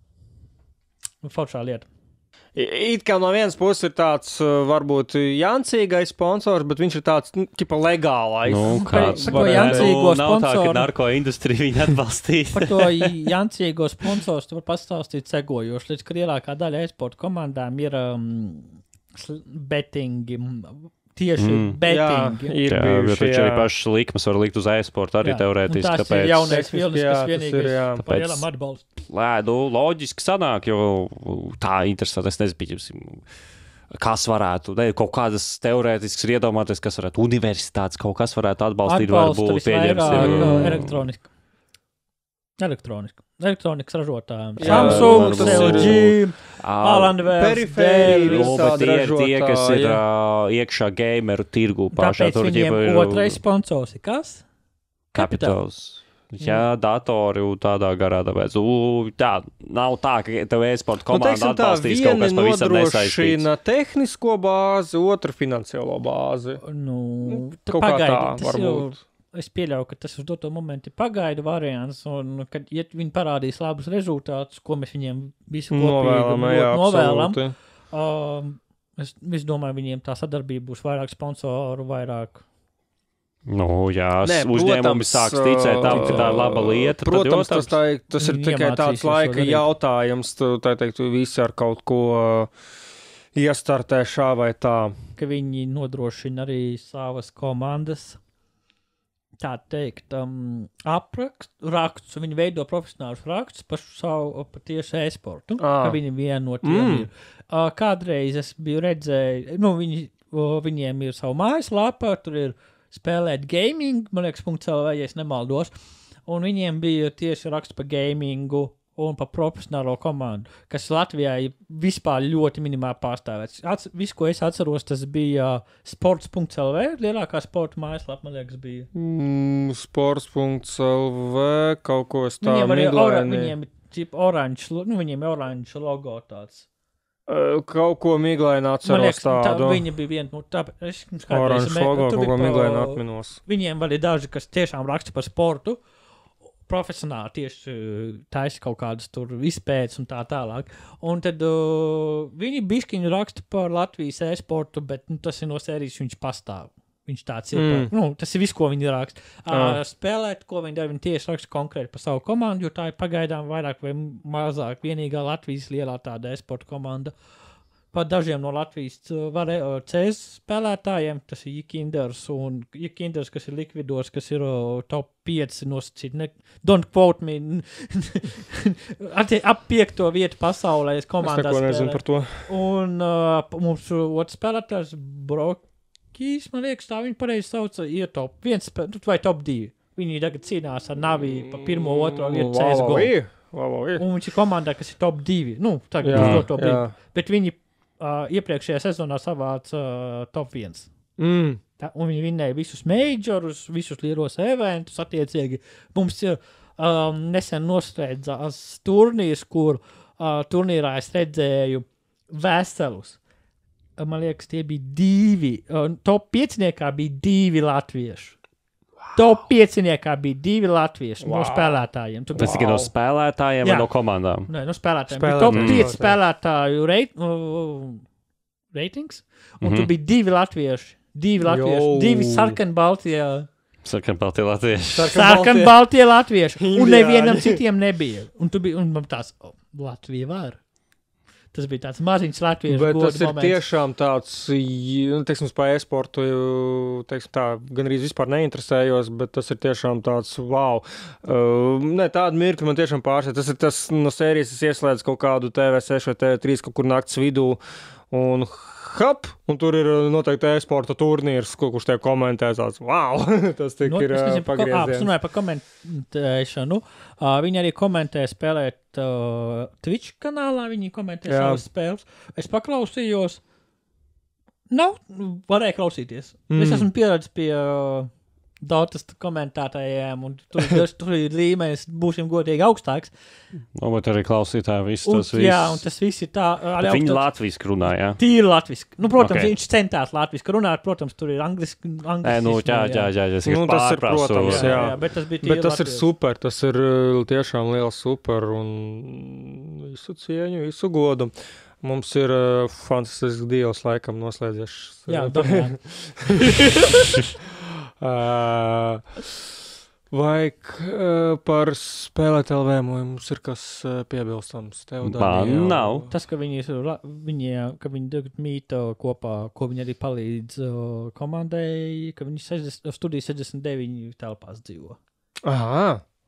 foršā lieta. It kā no vienas puses ir tāds, varbūt, jancīgais sponsors, bet viņš ir tāds, nu, tipa legālais. Nu, kāds par to jancīgo nu, nav sponsoru. Tā, ka narkoindustrija viņa atbalstīs. Par to jancīgo sponsors tu var pastāstīt segojoši. Līdz ka lielākā daļa e-sporta komandām ir um, bettingi, tieši mm. bettingi. Jā, ir jā, bijuši, taču jā. arī pašas likmes var likt uz e-sportu arī jā. Teorētiski. Un tās tāpēc... ir jaunais vilnis, kas vienīgais ir, par lielam atbalstu. Lē, nu, loģiski sanāk, jo tā interesanti, es nezinu, kas varētu, ne, kaut kādas teorētiskas ir iedomāties, kas varētu universitātes, kaut kas varētu atbalstīt, Atbalsta varbūt pieņemsim. Elektronika. Elektronika. Elektronikas ražotājiem. Jā, Samsung, tas L G, Alandvēls, perifēri, Dell. visādi tie ir tie, kas ir ražotāji. uh, iekšā gameru tirgu pašā. Tāpēc viņiem ir, otrais sponsors ir kas? Capitals. Jā, datori un tādā garā, tāpēc, u, tā, nav tā, ka tev e-sporta komanda nu, atbalstīs kaut kas pavisam nesaistīts. Viena tehnisko bāzi, otra finansiālo bāzi. Nu, kaut kā pagaidi, tā, varbūt. Jau, es pieļauju, ka tas uz doto momentu ir pagaidu variants, un kad ja viņi parādīs labus rezultātus, ko mēs viņiem visu kopīgi novēlam, jā, novēlam, absolūti. um, es, es domāju, viņiem tā sadarbība būs vairāk sponsoru, vairāk. Nu, jā, Nē, uzņēmumi sāks ticēt tam, ka tā ir laba lieta. Protams, tas, tā, tas ir tikai tāds laika darīt. jautājums, tu, tā teikt, visi ar kaut ko iestartē šā vai tā. Ka viņi nodrošina arī savas komandas, tā teikt, um, aprakst, rakstus, viņi veido profesionālus rakstus par savu patiesu e-sportu, ah. ka viņi viena no tiem mm. ir. Uh, kādreiz es biju redzēju, nu, viņi, uh, viņiem ir savu mājaslapa, tur ir spēlēt gaming, man liekas, .lv, ja es nemaldos, un viņiem bija tieši raksts par gamingu un par profesionālo komandu, kas Latvijā ir vispār ļoti minimāli pārstāvēts. Ats, visu, ko es atceros, tas bija sports.lv, lielākā sporta mājaslapa, man liekas, bija. Mm, sports.lv, kaut ko es tā viņiem miglaini. Ora, viņiem ir oranžs, nu, viņiem ir oranžs logo tāds. Uh, kaut ko miglaini atceros Man liekas, tā, tādu. viņa bija viena, nu, tā, es skaidrs. Oranžs logo, kaut ko miglaini atminos. Viņiem vēl ir daži, kas tiešām raksta par sportu, profesionāli tieši taisa kaut kādas tur izpētes un tā tālāk. Un tad uh, viņi bišķiņu raksta par Latvijas e-sportu, bet nu, tas ir no sērijas, viņš pastāv. Viņš tāds ir. Mm. Par, nu, tas ir viss, ko viņi raksta. Uh, spēlēt, ko viņi dara, viņi tieši raksta konkrēti par savu komandu, jo tā ir pagaidām vairāk vai mazāk vienīgā Latvijas lielā tāda e-sporta komanda. Pat dažiem no Latvijas C S spēlētājiem, tas ir Jikinders un Jikinders, kas ir likvidos, kas ir uh, top pieci nosacīt. Ne, don't quote me. Ap piekto vietu pasaulē komandā spēlē. Es neko nezinu par to. Un uh, mums otrs spēlētājs Brokīs, man liekas, tā viņi pareizi sauca, ir top viens vai top divi. Viņi tagad cīnās ar Navī pa pirmo, otro vietu C S G O. Wow, wow, un viņš ir komandā, kas ir top divi. Nu, tagad jā, to top divi. Bet viņi Uh, iepriekšējā sezonā savāca uh, top viens. Mm. Tā, un viņi vinnēja visus majorus, visus lielos eventus, attiecīgi. Mums ir um, nesen noslēdzās turnīrs, kur uh, turnīrā es redzēju veselus. Uh, man liekas, tie bija divi. Uh, top pieciniekā bija divi latvieši. Top pieciniekā bija divi latvieši wow. no spēlētājiem. Tas wow. tikai no spēlētājiem vai no komandām? Nē, no spēlētājiem. Spēlētājiem. Bija top pieci spēlētāju reit, uh, ratings, un mm-hmm. tur bija divi latvieši. Divi latvieši. Yo. Divi sarkanbaltie. Sarkanbaltie latvieši. Sarkanbaltie latvieši. Un nevienam citiem nebija. Un tu bija, un man tās, oh, Latvija var. Tas bija tāds maziņš latviešu godu moments. Bet tas ir moments. Tiešām tāds, nu, teiksim, pa e-sportu, teiksim tā, gan arī vispār neinteresējos, bet tas ir tiešām tāds, wow. Uh, ne, tāda mirkļa man tiešām pārsēd. Tas ir tas, no sērijas es ieslēdzu kaut kādu T V seši vai T V trīs kaut kur nakts vidū, un hap, un tur ir noteikti e-sporta turnīrs, kurš tev komentē tāds, wow, tas tik no, ir uh, pagrieziens. Runāju par komentēšanu. Uh, viņi arī komentē spēlēt uh, Twitch kanālā, viņi komentē Jā. savas spēles. Es paklausījos. Nav, varēja klausīties. Mm. Es esmu pieredzis pie uh, Dotas komentētājiem, un tur, tur ir līmenis, būsim godīgi augstāks. No, bet arī klausītāji viss tas viss. Jā, un tas viss ir tā. Viņi latviski runā, jā? Tīri latviski. Nu, protams, okay. viņš centās latviski runāt, protams, tur ir angliski. Nē, nu, jā, jā, jā, jā, nu, tas ir, protams, jā. jā, jā bet tas bija tīri Bet tas latviski. Ir super, tas ir tiešām liels super, un visu cieņu, visu godu. Mums ir uh, fantastisks dievs laikam noslēdzies. Jā, domāju. Uh, vai uh, par spēlēt L V mums ir kas uh, piebilstams? Tev, Man nav. Tas, ka viņi, viņi, ka viņi mīta kopā, ko viņi arī palīdz uh, komandai, ka viņi sešdesmit, studija sešdesmit deviņi telpās dzīvo. Aha.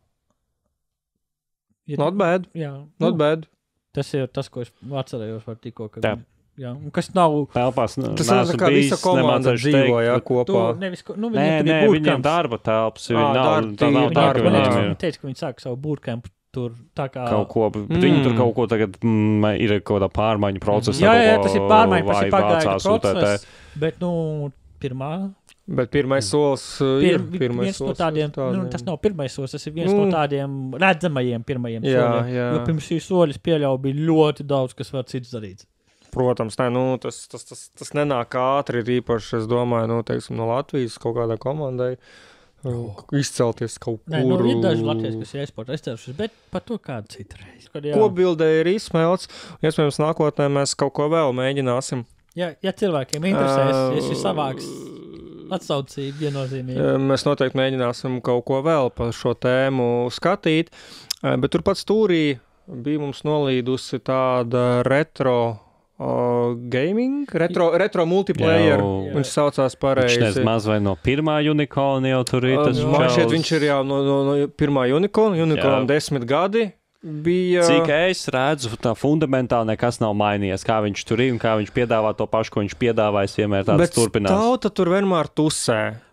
Ja, Not bad. Jā. Not nu, bad. Tas ir tas, ko es atcerējos var tikko, ka viņi, jā, un kas nav... Telpās, tas nav kā visa komanda dzīvo, jā, kopā. Tu, nevis, nu, nē, nē, viņiem darba telpas, viņi nav, dar, tā nav tā, ka viņiem ir. Viņi teica, ka viņi sāka savu bootcampu tur tā kā... Kaut ko, bet mm. viņi tur kaut ko tagad mm, ir kaut kādā pārmaiņu procesā. Jā, jā, jā, tas ir pārmaiņu, tas ir pagaida process, bet, nu, pirmā... Bet pirmais solis Pir, ir pirmais viens solis. No tādiem, tādiem. Nu, tas nav pirmais solis, tas ir viens mm. no tādiem redzamajiem pirmajiem jā, soļiem. Jā. Jo pirms šī soļas pieļauj bija ļoti daudz, kas var cits darīt. Protams, ne, nu, tas, tas, tas, tas nenāk ātri, ir īpaši, es domāju, nu, teiksim, no Latvijas kaut kādā komandai oh. izcelties kaut kur. Nē, nu, ir daži Latvijas, kas ir e-sporta aizstāvušies, bet par to kādu citu reizi. Kopbildē ir izsmelts, iespējams, nākotnē mēs kaut ko vēl mēģināsim. Ja, ja cilvēkiem interesēs, uh, ja šis savāks atsaucība viennozīmīgi. Mēs noteikti mēģināsim kaut ko vēl par šo tēmu skatīt, bet turpat stūrī bija mums nolīdusi tāda retro uh, gaming, retro, retro multiplayer, jau, viņš saucās pareizi. Viņš nezmaz vai no pirmā Unicorn jau tur ir tas Man šeit viņš ir jau no, no, no pirmā Unicorn, Unicorn desmit gadi. Bija... Cik es redzu, tā fundamentāli nekas nav mainījies, kā viņš tur ir un kā viņš piedāvā to pašu, ko viņš piedāvājis, vienmēr tāds Bet turpinās. Bet tauta tur vienmēr tusē.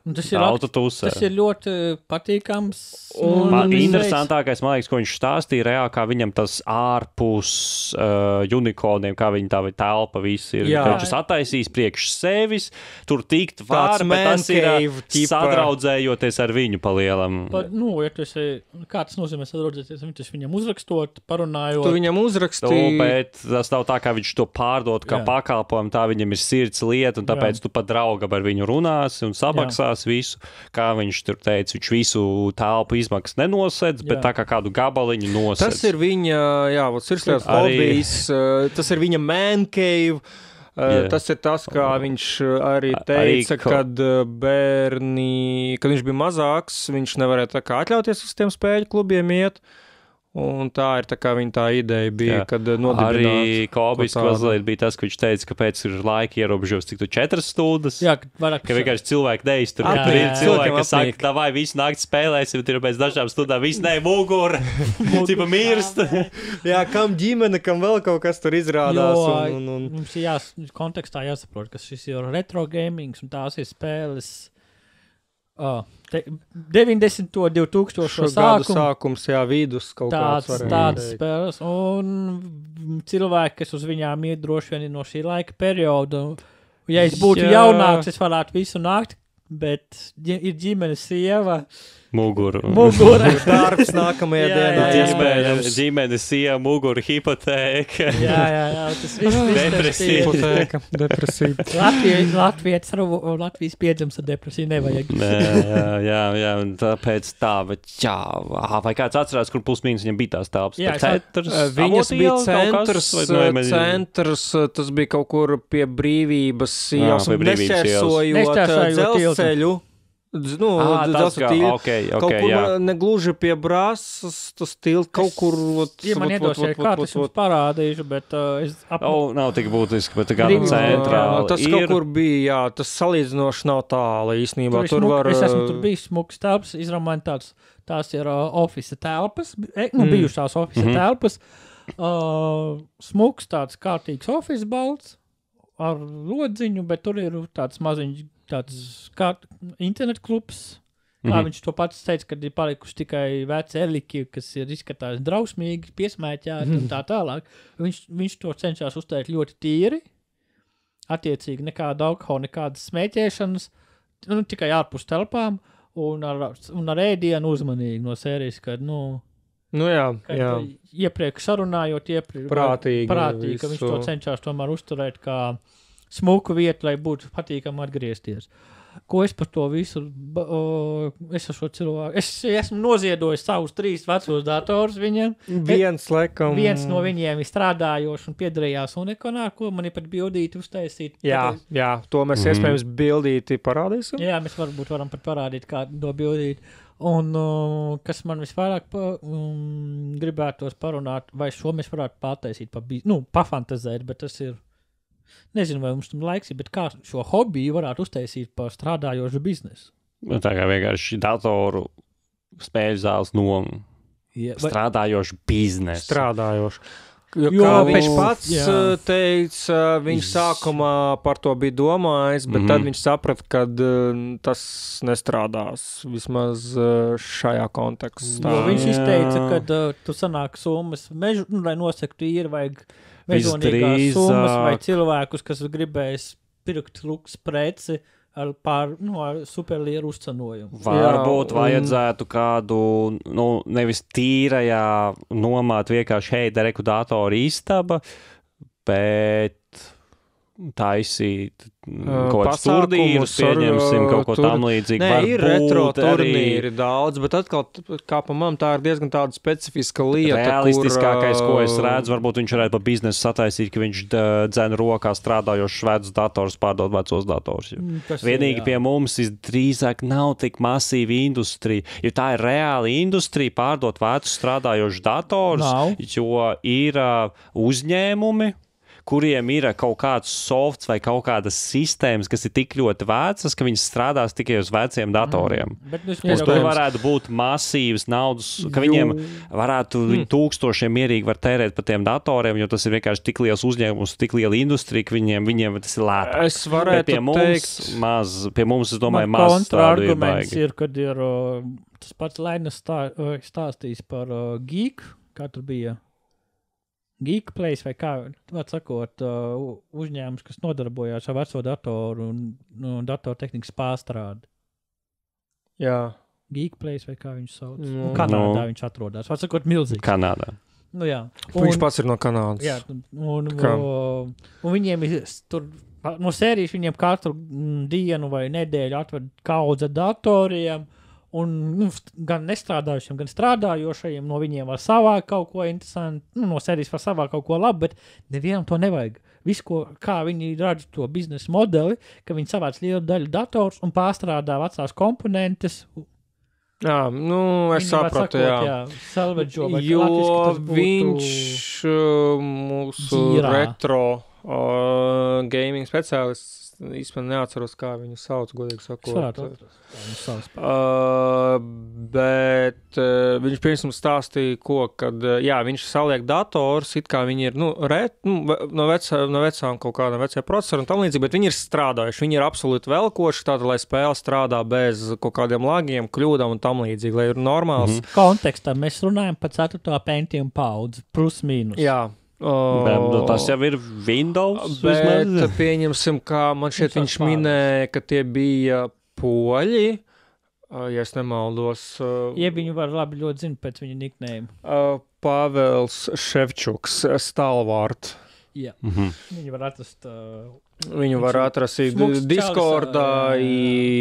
Tas ir, autotusē. tas ir ļoti patīkams. Un, man interesantākais, man liekas, ko viņš stāstīja, reāli, kā viņam tas ārpus uh, unikorniem, kā viņa tā vai telpa viss ir. Viņš sataisīs priekš sevis, tur tikt var, bet tas ir ķipa. Sadraudzējoties ar viņu palielam. Pa, nu, ja tas ir, kā tas nozīmē sadraudzēties, viņš viņam uzrakstot, parunājot. Tu viņam uzrakstīji. Nu, bet tas nav tā, kā viņš to pārdot kā pakalpojumu, tā viņam ir sirds lieta, un tāpēc Jā. Tu pat draugam ar viņu runāsi un samaksāsi visu, kā viņš tur teica, viņš visu telpu izmaksas nenosedz, bet jā. Tā kā kādu gabaliņu nosedz. Tas ir viņa, jā, sirsliet hobijs, tas ir viņa man cave, yeah. Tas ir tas, kā viņš arī teica, arī, kad bērni, kad viņš bija mazāks, viņš nevarēja tā kā atļauties uz tiem spēļu klubiem iet. Un tā ir tā kā viņa tā ideja bija, jā. Kad nodibināt. Arī Kobis mazliet bija tas, ka viņš teica, ka pēc ir laika ierobežos cik tu četras stundas, jā, vairāk, ka vienkārši cilvēki neiztur. Tur ir cilvēki, kas saka, tā vai visu nakti spēlēsim, bet ir pēc dažām stundām viss ne mugura, tipa mirst. Jā, kam ģimene, kam vēl kaut kas tur izrādās. Jo, un, un, un. Mums ir jās, kontekstā jāsaprot, ka šis ir retro gamings un tās ir spēles Oh, te, deviņdesmito divtūkstošo sākums, sākums, jā, vidus kaut tāds, kāds tāds spēles, un cilvēki, kas uz viņām ir droši vien no šī laika perioda, ja es būtu jā. jaunāks, es varētu visu nākt, bet ir ģimenes sieva, Muguru. Mugura. Darbs nākamajā jā, dienā. Ģimenes, ģimenes sieva, muguru, hipotēka. Jā, jā, jā. Tas viss depresija. Hipotēka, depresija. Latvijas, Latvijas, Latvijas piedzims ar depresiju nevajag. Nē, jā, jā, jā, un tāpēc tā, bet jā, vai kāds atcerās, kur pusmīnus viņam bija tās telpas? Jā, centrs, viņas bija centrs, kas, centrs, tas bija kaut kur pie Brīvības ielas, nešķērsojot dzelzceļu. Nu, ah, tas kā, ok, ok, kaut kur jā. negluži pie brāzas, tas tilts, kaut kur... Ot, ja man iedosiet kārt, es jums parādīšu, bet uh, es... Ap... Oh, nav tik būtiski, bet kā centrāli tas ir. Kaut kur bija, jā, tas salīdzinoši nav tāli īstenībā. Tur, tur smuk, var... Es esmu tur bijis smuks telpas, izramāju tāds, tās ir uh, ofisa telpas, e, nu, mm. bijušās ofisa mm-hmm. telpas, uh, smuks tāds kārtīgs ofisa balts ar lodziņu, bet tur ir tāds maziņš tāds kā internet klubs, kā mm-hmm. viņš to pats teica, kad ir palikuši tikai veci eliki, kas ir izskatās drausmīgi, piesmēķēti mm-hmm. un tā tālāk. Viņš, viņš to cenšas uzteikt ļoti tīri, attiecīgi nekāda alkohola, nekādas smēķēšanas, nu, tikai ārpus telpām un ar, un ar ēdienu uzmanīgi no sērijas, kad, nu, nu jā, jā. iepriekš sarunājot, iepriekš prātīgi, prātīgi ka viņš to cenšas tomēr uzturēt kā smuku vietu, lai būtu patīkami atgriezties. Ko es par to visu, uh, es ar šo cilvēku, es esmu noziedojis savus trīs vecos datorus viņam. Viens, laikam. Viens no viņiem ir strādājošs un piedarījās Unikonā, ko man ir pat bildīti uztaisīt. Jā, tāpēc... jā, to mēs mm-hmm. iespējams bildīti parādīsim. Jā, mēs varbūt varam pat parādīt, kā to bildīt. Un uh, kas man visvairāk pa, um, gribētos parunāt, vai šo mēs varētu pataisīt, pa, nu, pafantazēt, bet tas ir... Nezinu, vai mums tam laiks ir, bet kā šo hobiju varētu uztaisīt par strādājošu biznesu? Tā kā vienkārši datoru spēļu zāles nom ja, strādājošu biznesu. Strādājošu. Jo, jo kā viņš pats jā. teica, viņš sākumā par to bija domājis, bet mm-hmm. tad viņš saprata, ka tas nestrādās vismaz šajā kontekstā. Jo viņš izteica, ka uh, tu sanāk summas, mežu, nu, lai nosaktu īri, vajag mežonīgās summas vai cilvēkus, kas gribēs pirkt luks preci ar, pār, nu, ar superlieru uzcenojumu. Varbūt Jā, un... vajadzētu kādu, nu, nevis tīrajā nomāt vienkārši, hei, dereku datoru istaba, bet taisīt kaut kāds turnīrus, pieņemsim kaut ko tur... tam līdzīgi. Nē, ir retro turnīri arī... daudz, bet atkal, kā pa man, tā ir diezgan tāda specifiska lieta, realistiskākais, kur... ko es redzu, varbūt viņš varētu pa biznesu sataisīt, ka viņš dzēna rokā strādājošs vecus dators, pārdod vecos dators. Tas Vienīgi ir, pie mums drīzāk nav tik masīva industrija, jo tā ir reāla industrija pārdot vecus strādājošus dators, nav. Jo ir uh, uzņēmumi, kuriem ir kaut kāds softs vai kaut kādas sistēmas, kas ir tik ļoti vecas, ka viņas strādās tikai uz veciem datoriem. Mm. Bet, nu, Un tur varētu būt masīvas naudas, ka viņiem varētu mm. tūkstošiem mierīgi var tērēt par tiem datoriem, jo tas ir vienkārši tik liels uzņēmums, tik liela industrija, ka viņiem, viņiem tas ir lētāk. Es varētu pie mums teikt... maz, pie mums, es domāju, Man maz tādu ir arguments baigi. ir, kad ir uh, tas pats Lainas stā, uh, stāstījis par uh, Geek, kā tur bija Geek Place vai kā, var sakot, uh, uzņēmums, kas nodarbojās ar veco datoru un nu, datortehnikas pārstrādi. Jā. Geek Place vai kā viņš sauc. No. Un Kanādā No. viņš atrodas. Var sakot, milzīgs. Kanādā. Nu jā. Un, viņš pats ir no Kanādas. Jā, un, un, Kā? un, un viņiem ir tur, no sērijas viņiem katru mm, dienu vai nedēļu atved kaudze datoriem, un nu, gan nestrādājušiem, gan strādājošajiem no viņiem var savākt kaut ko interesantu, nu, no sērijas var savākt kaut ko labu, bet nevienam to nevajag. Visu, ko, kā viņi redz to biznesa modeli, ka viņi savāc lielu daļu dators un pārstrādā vecās komponentes. Jā, nu, es Viņi var sapratu, sakot, jā. jā, salvedžo vai Jo latviski tas būtu viņš uh, mūsu ģīrā. retro uh, gaming speciālists, īstenībā neatceros, kā viņu sauc, godīgi Es sakot. varētu atrast. Tā viņš savs pēc. Uh, bet uh, viņš pirms mums stāstīja, ko, kad, uh, jā, viņš saliek dators, it kā viņi ir, nu, ret, nu ve- no, vecā, no vecām kaut kādām vecajām procesoriem un tam līdzīgi, bet viņi ir strādājuši, viņi ir absolūti velkoši, tātad, lai spēle strādā bez kaut kādiem lagiem, kļūdām un tam līdzīgi, lai ir normāls. Mhm. Kontekstā mēs runājam par ceturto Pentium paudzi, plus mīnus. Jā. Uh, Bet, nu, tas jau ir Windows. Bet vismaz. pieņemsim, kā man šeit Viņš viņš tāds minēja, ka tie bija poļi, uh, ja es nemaldos, uh, Ja viņu var labi ļoti zina pēc viņa nickname. uh, Pāvels Ševčuks, Stalvārt. Jā. Mhm. Viņu var atrast. Uh, Viņu var Viņš ir atrast arī smuks čalis, Discordā, jā, jā,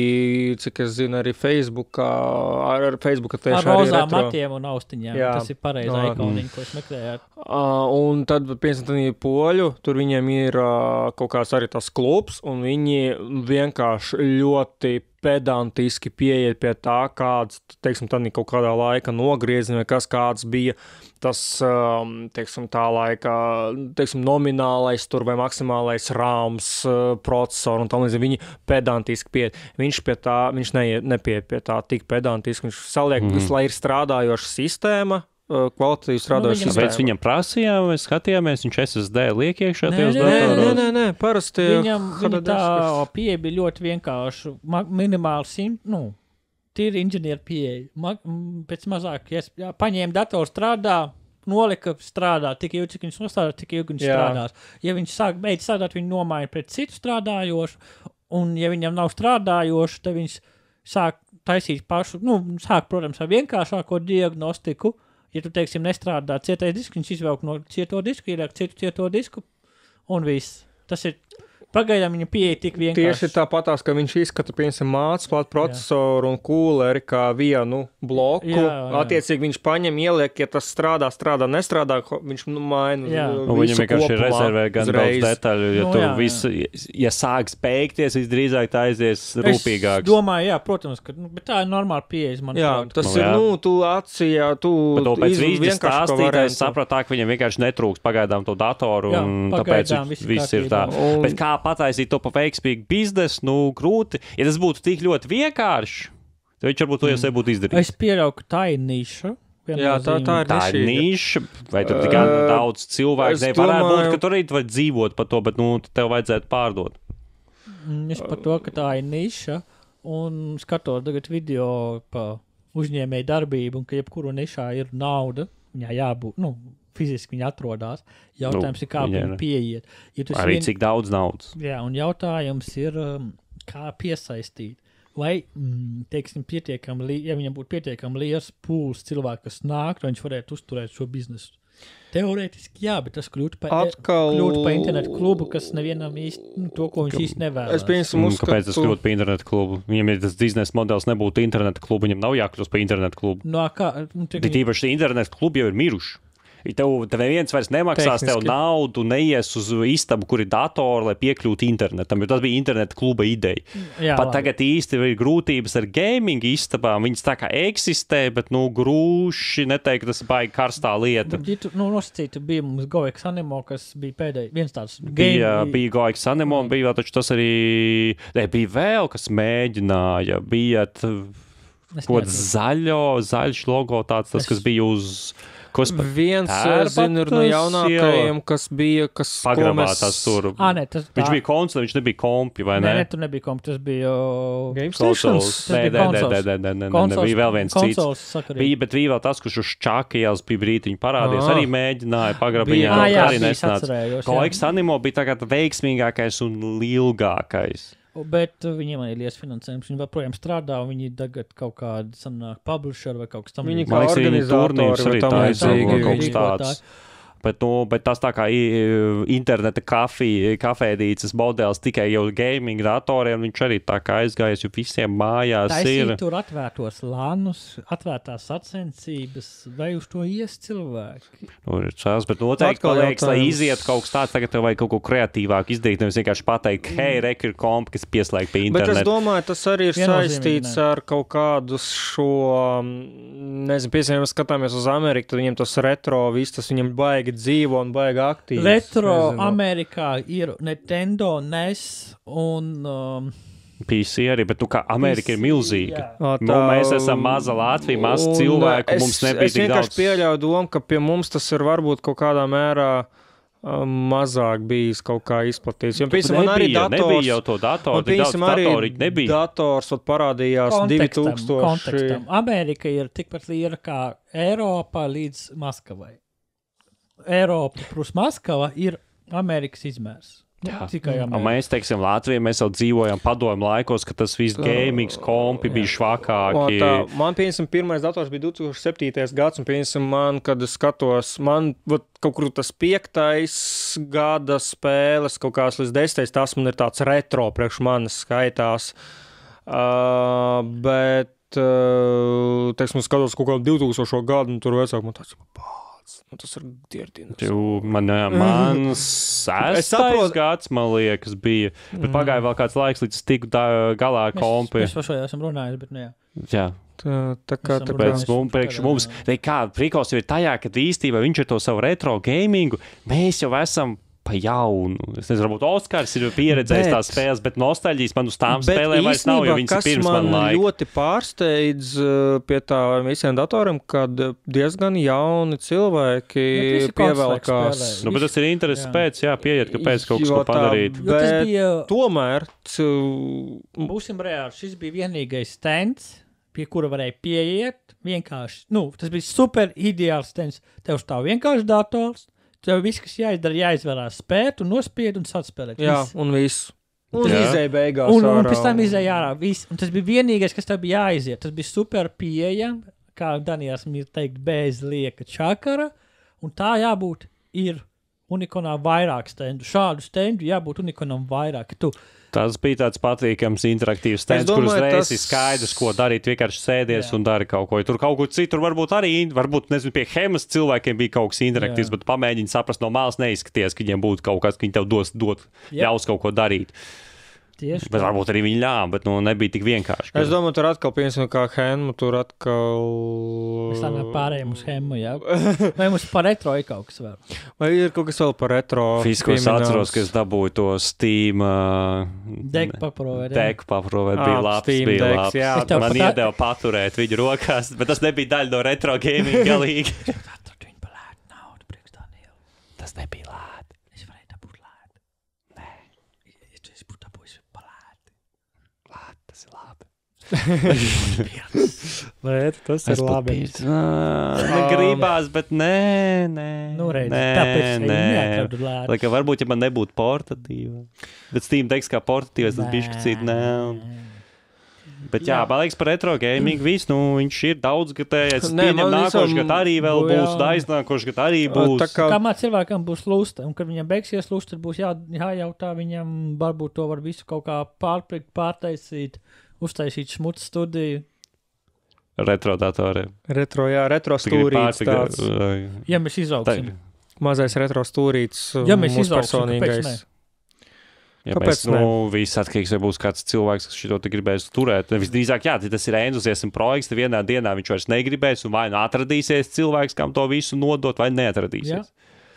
i, cik es zinu, arī Facebookā, ar, ar Facebooka ar tieši arī rozām retro. matiem un austiņām. Jā. Tas ir pareizi Jā. ikoniņa, ko es meklēju. Uh, un tad, piemēram, tad poļu, tur viņiem ir uh, kaut kāds arī tas klubs, un viņi vienkārši ļoti pedantiski pieiet pie tā, kāds, teiksim, tad kaut kādā laika nogriezieni, vai kas kāds bija tas, um, teiksim, tā laika, teiksim, nominālais tur vai maksimālais rāms uh, procesor, un tam līdzīgi viņi pedantiski pieiet. Viņš pie tā, viņš ne, nepieiet pie tā tik pedantiski, viņš saliek, Mhm. mm. lai ir strādājoša sistēma, uh, kvalitatīvi strādājoša viņam- sistēma. Tāpēc viņam prasījām, mēs skatījāmies, viņš S S D liek iekšā Nē, tajos nē, Nē, datoros. nē, nē, nē, parasti Viņam H D viņa D tā diskus. pieeja bija ļoti vienkārša. Ma minimāli simt, nu, tīri inženieru pieeja. Ma m, pēc mazāk, ja es jā, paņēmu datoru strādā, nolika strādā, tik ilgi, cik viņš nostrādā, tik ilgi viņš Jā. strādās. Ja viņš sāk beidz strādāt, viņu nomaina pret citu strādājošu, un ja viņam nav strādājošu, tad viņš sāk taisīt pašu, nu, sāk, protams, ar vienkāršāko diagnostiku. Ja tu, teiksim, nestrādā cietais disks, viņš izvelk no cieto disku, ieliek citu cieto disku, un viss. Tas ir, pagaidām viņa pieeja tik vienkārši. Tieši tāpatās, ka viņš izskata, piemēram, mācību procesoru un kūleri kā vienu bloku. Jā, jā. Attiecīgi viņš paņem, ieliek, ja tas strādā, strādā, nestrādā, ho- viņš nu, maina Jā. uh, Nu, viņam visu vienkārši ir kopumā rezervē gan uzreiz. daudz detaļu, ja Nu, tu jā, jā. viss, ja sāks beigties, visdrīzāk tā aizies Es rūpīgāk. domāju, jā, protams, ka nu, bet tā ir normāla pieeja. Jā, manuprāt. tas Nu, ir, jā. nu, tu acījā, tu Bet to pēc izvēl- vīzes vienkāršāko stāstītājs variantu. saprata, tā, ka viņam vienkārši netrūks pagaidām to datoru, Jā, un pagaidām tāpēc viss viss ir tā. kārtībā. Un- Bet kā pataisīt to pa veiksmīgu biznesu, nu, grūti. Ja tas būtu tik ļoti vienkārši, tad viņš varbūt to jau sev būtu izdarījis. Es pieļauju, ka tā ir niša. Jā, tā- tā ir Tā ir nišīga. niša, vai tur gan Ē, daudz cilvēku es ne, varētu būt, domāju- ka tur arī var dzīvot par to, bet, nu, tev vajadzētu pārdot. Es par to, ka tā ir niša. Un skatot tagad video par uzņēmēju darbību, un ka jebkuru nišā ir nauda, viņai jābūt, nu, fiziski viņa atrodas. Jautājums Nu, ir, kā viņai viņa ne. pieiet. Ja tu esi Arī vien- cik daudz naudas. Jā, un jautājums ir, um, kā piesaistīt. Vai, mm, teiksim, pietiekami, li- ja viņam būtu pietiekami liels pūls cilvēku, kas nāk, lai viņš varētu uzturēt šo biznesu. Teorētiski jā, bet tas kļūtu par Atkal- kļūtu pa internetu klubu, kas nevienam īsti nu, to, ko viņš īsti nevēlas. Es pieņemsim, Un uzskatu, kāpēc tas kļūt par internetu klubu? Viņam ir tas biznesa modelis, nebūtu internetu klubu, viņam nav jākļūst par internetu klubu. No, kā, nu, Bet īpaši internetu klubi jau ir miruši. Tev, tev neviens vairs nemaksās Tehniski. Tev naudu, neies uz istabu, kur ir datori, lai piekļūtu internetam, jo tas bija interneta kluba ideja. Jā, Pat labi. Tagad īsti ir grūtības ar gaming istabām, viņas tā kā eksistē, bet, nu, grūši neteikt, tas baigi karstā lieta. Bet, nu, nosacītu, bija mums GoX Animo, kas bija pēdējais, viens tāds game. Bija, bija GoX Animo, un bija vēl taču tas arī, ne, bija vēl, kas mēģināja, bija kaut zaļo, zaļš logo tāds, tas, es... kas bija uz... Viens, zinu, no jaunākajiem, kas bija, kas pagrabātās mēs... tur. À, ne, tas, viņš bija konsoli, viņš nebija kompi, vai ne? Nē, ne, tur nebija kompi, tas bija Game Stations. Nē, nē, nē, nē, nē, nē, nē, bija vēl viens cits. Bija, bet bija vēl tas, kurš uz Čakijās bija brītiņu parādījis, arī mēģināja pagrabījāt, ah, jā, arī nesanāca. Koiks Animo bija tagad veiksmīgākais un ilgākais. Bet viņiem arī ir finansējums. Viņi joprojām strādā, viņi tagad kaut kādi sanāk publisher vai kaut kas tam. Viņi kā organizatori vai tam līdzīgi kaut kas tāds. Bet, nu, bet tas tā kā interneta kafī, kafēdīcas modelis tikai jau gaming datoriem, viņš arī tā kā aizgājas, jo visiem mājās Taisīt ir. Tur atvērtos lanus, atvērtās sacensības, vai uz to ies cilvēki? Nu, ir čās, bet noteikti paliekas, lai iziet kaut kas tāds, tagad tev vajag kaut ko kreatīvāk izdarīt, nevis vienkārši pateikt, hei, rek ir komp, kas pieslēg pie interneta. Bet es domāju, tas arī ir saistīts ar kaut kādu šo, nezinu, piesiem, mēs skatāmies uz Ameriku, tad viņiem tas retro, viss tas viņiem baigi dzīvo un baigi aktīvs. Retro nezinu. Amerikā ir Nintendo, N E S un... Um, P C arī, bet tu kā Amerika P C, ir milzīga. Jā. Nu, mēs esam maza Latvija, maz cilvēku, es, mums nebija tik daudz. Es daudz... vienkārši pieļauju domu, ka pie mums tas ir varbūt kaut kādā mērā um, mazāk bijis kaut kā izplatīts. Jo, piemēram, man arī dators... Nebija jau to datoru, tik daudz datori nebija. Dators vat parādījās divi tūkstoši. Kontekstam. Amerika ir tikpat liela kā Eiropa līdz Maskavai. Eiropa plus Maskava ir Amerikas izmērs. Jā. Tikai Amerika. Mēs, teiksim, Latvijā, mēs jau dzīvojam padomu laikos, ka tas viss gamings, kompi bija švakāki. Tā, man, piemēram, pirmais dators bija divi tūkstoši septītais gads, un, piemēram, man, kad es skatos, man vat, kaut kur tas piektais gada spēles, kaut kāds līdz desmitais, tas man ir tāds retro priekš manis skaitās. Uh, bet, uh, teiksim, skatos kaut kādu divtūkstošo gadu, un tur vecāk man tāds... Nu, tas ir dierdienas. Man, man sestais gads, man liekas, bija. Bet mm. pagāja vēl kāds laiks, līdz tiku galā ar kompi. Mēs par šo jau esam runājuši, bet ne jā. Jā. Tā, tā kā tāpēc mums, priekš mums, te kā, prikals jau ir tajā, kad īstībā viņš ir to savu retro gamingu, mēs jau esam pa jaunu. Es nezinu, varbūt Oskars ir pieredzējis bet, tās spēles, bet nostalģijas man uz tām spēlēm vairs nav, jo viņas ir pirms man laika. Kas man ļoti pārsteidz pie tā visiem datoriem, kad diezgan jauni cilvēki pievelkās. Nu, bet tas ir interesi jā. Pēc, jā, pieiet, kāpēc kaut ko padarīt. Bet bija... tomēr... Būsim reāli, šis bija vienīgais stands, pie kura varēja pieiet, vienkārši, nu, tas bija super ideāls stands. Tev stāv vienkārši dators, tev viss, kas jāizdara, jāizvarās spēt un nospied un sāc spēlēt. Jā, viss. Un viss. Un jā. Izēja beigās un, ārā. Un pēc tam izēja ārā. Viss. Un tas bija vienīgais, kas tev bija jāiziet. Tas bija super pieejam, kā Danijās ir teikt, bez lieka čakara. Un tā jābūt ir Unikonā vairāk stendu. Šādu stendu jābūt Unikonam vairāk. Tu Tas bija tāds patīkams, interaktīvs stends, kur uzreiz tas... ir skaidrs, ko darīt, vienkārši sēdies jā. Un dari kaut ko. Tur kaut kur citur varbūt arī, varbūt, nezinu, pie Hemas cilvēkiem bija kaut kas interaktīvs, jā. Bet pamēģini saprast no malas neizskaties, ka viņiem būtu kaut kas, ka viņi tev dos, dot, ļaus kaut ko darīt. Tieši bet varbūt arī viņi ļāva, bet nu, nebija tik vienkārši. Es domāju, tur atkal, piemēram, kā Hemu, tur atkal... Mēs tādā pārējām uz Hemu, jā. Vai mums par retro ir kaut kas vēl? Vai ir kaut kas vēl par retro? Fisko es atceros, ka es dabūju to Steam... Uh, Deck paprovēd, jā. Deck paprovēd, bija labs, Steam bija decks, labs. Jā, man pat... iedeva paturēt viņu rokās, bet tas nebija daļa no retro gaming galīgi. Tas nebija lādi. Lēt, tas ir labi. Gribās, bet nē, nē. Nu, redz, nē, tāpēc nē. Lēt. Lai, varbūt, ja man nebūtu portatīva. Bet Steam Decks kā portatīvas, tas bišķi cīt, nē. Bet jā, man liekas par retro gaming viss, nu, viņš ir daudzgadējais. Pieņem nākošu gadu arī vēl būs, aiznākošu gadu arī būs. Kā... Kamā cilvēkam būs lusta, un kad viņam beigsies lusta, tad būs jā, jājautā viņam, varbūt to var visu kaut kā pārplikt, pārtaisīt, uztaisīt šmutu studiju. retro datoriem. Retro, jā, retro stūrīts tāds. Ja mēs izaugsim. Mazais retro stūrīts Ja mēs mūsu izaugsim, kāpēc personīgais. ne? Ja Kāpēc mēs, nu, viss atkarīgs, vai būs kāds cilvēks, kas šito te gribēs turēt. Visdrīzāk, jā, tas ir entuziasma projekts, tad vienā dienā viņš vairs negribēs, un vai nu atradīsies cilvēks, kam to visu nodot, vai neatradīsies. Jā.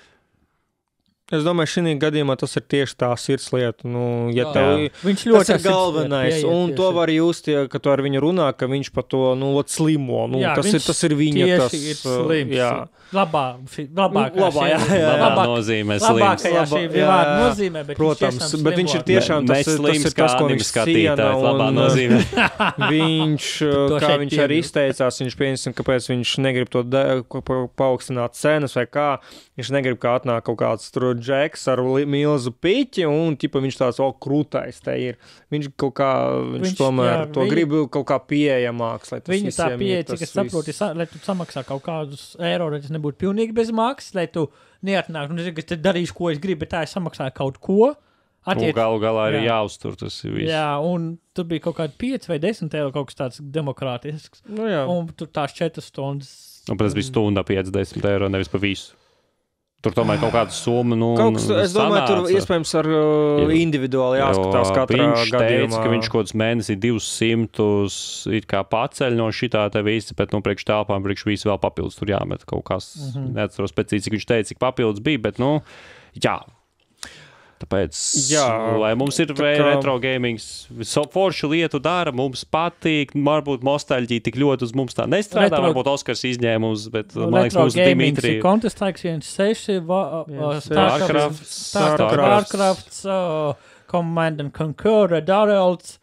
Es domāju, šī gadījumā tas ir tieši tā sirdslieta. Nu, ja Jā. tev, Viņš ļoti tas ir galvenais, jā, jā, un to var just, ja, ka tu ar viņu runā, ka viņš par to nu, slimo. Nu, Jā, tas, ir, tas ir viņa tieši tas, ir slims. jā. Labā, šī, labākā Labā, jā, jā, jā. Labā labāk- nozīmē slims. labākajā šī Labā- vārda jā, jā. nozīmē, bet Protams, viņš bet viņš ir tiešām tas, Mēs tas slims ir kā tas, ko anime viņš ciena. skatītājs, labā Un, nozīmē. viņš, To kā šeit viņš arī piebilst. izteicās, viņš pieņemsim, kāpēc viņš negrib to de- ko- pa- paaugstināt cenas vai kā. Viņš negrib, kā atnāk kaut kāds tur džeks ar li- milzu piķi un, tipa, viņš tāds, o, krūtais te ir. Viņš kaut kā, viņš, Viņš, tomēr jā, to viņa- grib kaut kā pieejamāks, lai tas Viņa tā visiem pieeja, ir tas cik es saprotu, viss. ir, sa- lai tu samaksā kaut kādus eiro, lai tas nebūtu pilnīgi bez maksas, lai tu neatnāk, un es zinu, ka es te darīšu, ko es gribu, bet tā es samaksāju kaut ko. Un Attiec, galu galā ir Jā. jāuztur tas viss. jā, un tur bija kaut kādi pieci vai desmit eiro, kaut kas tāds demokrātisks. Nu, jā. Un tur tās četras stundas. Un tas bija stunda piecdesmit eiro, nevis pa visu. Tur tomēr kaut kāda summa, nu, Kaut kas, es domāju, tur sanāca. iespējams ar uh, individuāli jāskatās Jo katrā viņš gadījumā. teica, ka viņš kaut kāds mēnesis divsimt it kā paceļ no šitā te visi, bet nu priekš telpām, priekš visu vēl papildus tur jāmet kaut kas. Mhm. Mm-hmm. Neatceros pēc cik viņš teica, cik papildus bija, bet nu, jā. Tāpēc, Jā, lai mums ir tā kā- retro gamings, so foršu lietu dara, mums patīk, varbūt nostalģija tik ļoti uz mums tā nestrādā, Retro- varbūt Oskars izņēmums, bet man liekas, Retro mums gaming ir Dimitri... Counter-Strike viens seši, Viens Starcraft, Starcraft, Starcraft, Starcraft. Starcraft, uh, Command and Conquer, Red Alert.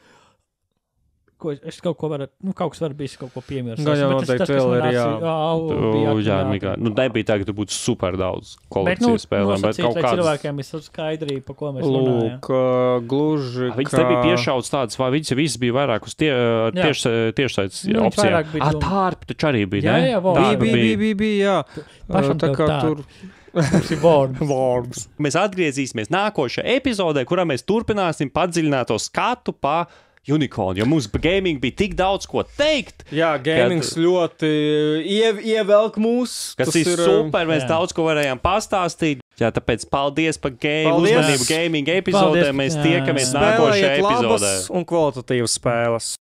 Ko es, es kaut ko varu, nu kaut kas var bijis kaut ko piemirst. Gan jau Bet tas- noteikti tas, kas vēl man ir, jā. nāca- jā, bija Jā, aktuāli. Mika, nu nebija tā, ka tur būtu super daudz Bet, nu, kolekcijas spēlēm, bet nosacīt, kaut lai kādas... cilvēkiem ir skaidrība, par ko mēs runājam. Lūk, uh, gluži Viņas kā... nebija piešauts tādas, vai viņas viss bija vairāk uz tie, Jā. tieši, tiešsaits Nu, viņš opcijām. vairāk bija Ah, doma. tārpi taču arī bija, Jā, ne? jā, vo. Bija, Tārpi bija, bija, bija, bija, jā. Pašam Uh, tā tev kā tā. tur... Mums ir Worms. Worms. Mēs atgriezīsimies nākošajā epizodē, kurā mēs turpināsim padziļināto skatu pa Unicorn, jo mums gaming bija tik daudz ko teikt, Jā, gamings ļoti iev, ievelk mūs. kas tas ir super, mēs jā. daudz ko varējām pastāstīt. Jā, tāpēc paldies par game, Paldies. uzmanību gaming epizodē, Paldies, mēs jā. tiekamies nākošajā Spēlējiet epizodē. labas un kvalitatīvas spēles.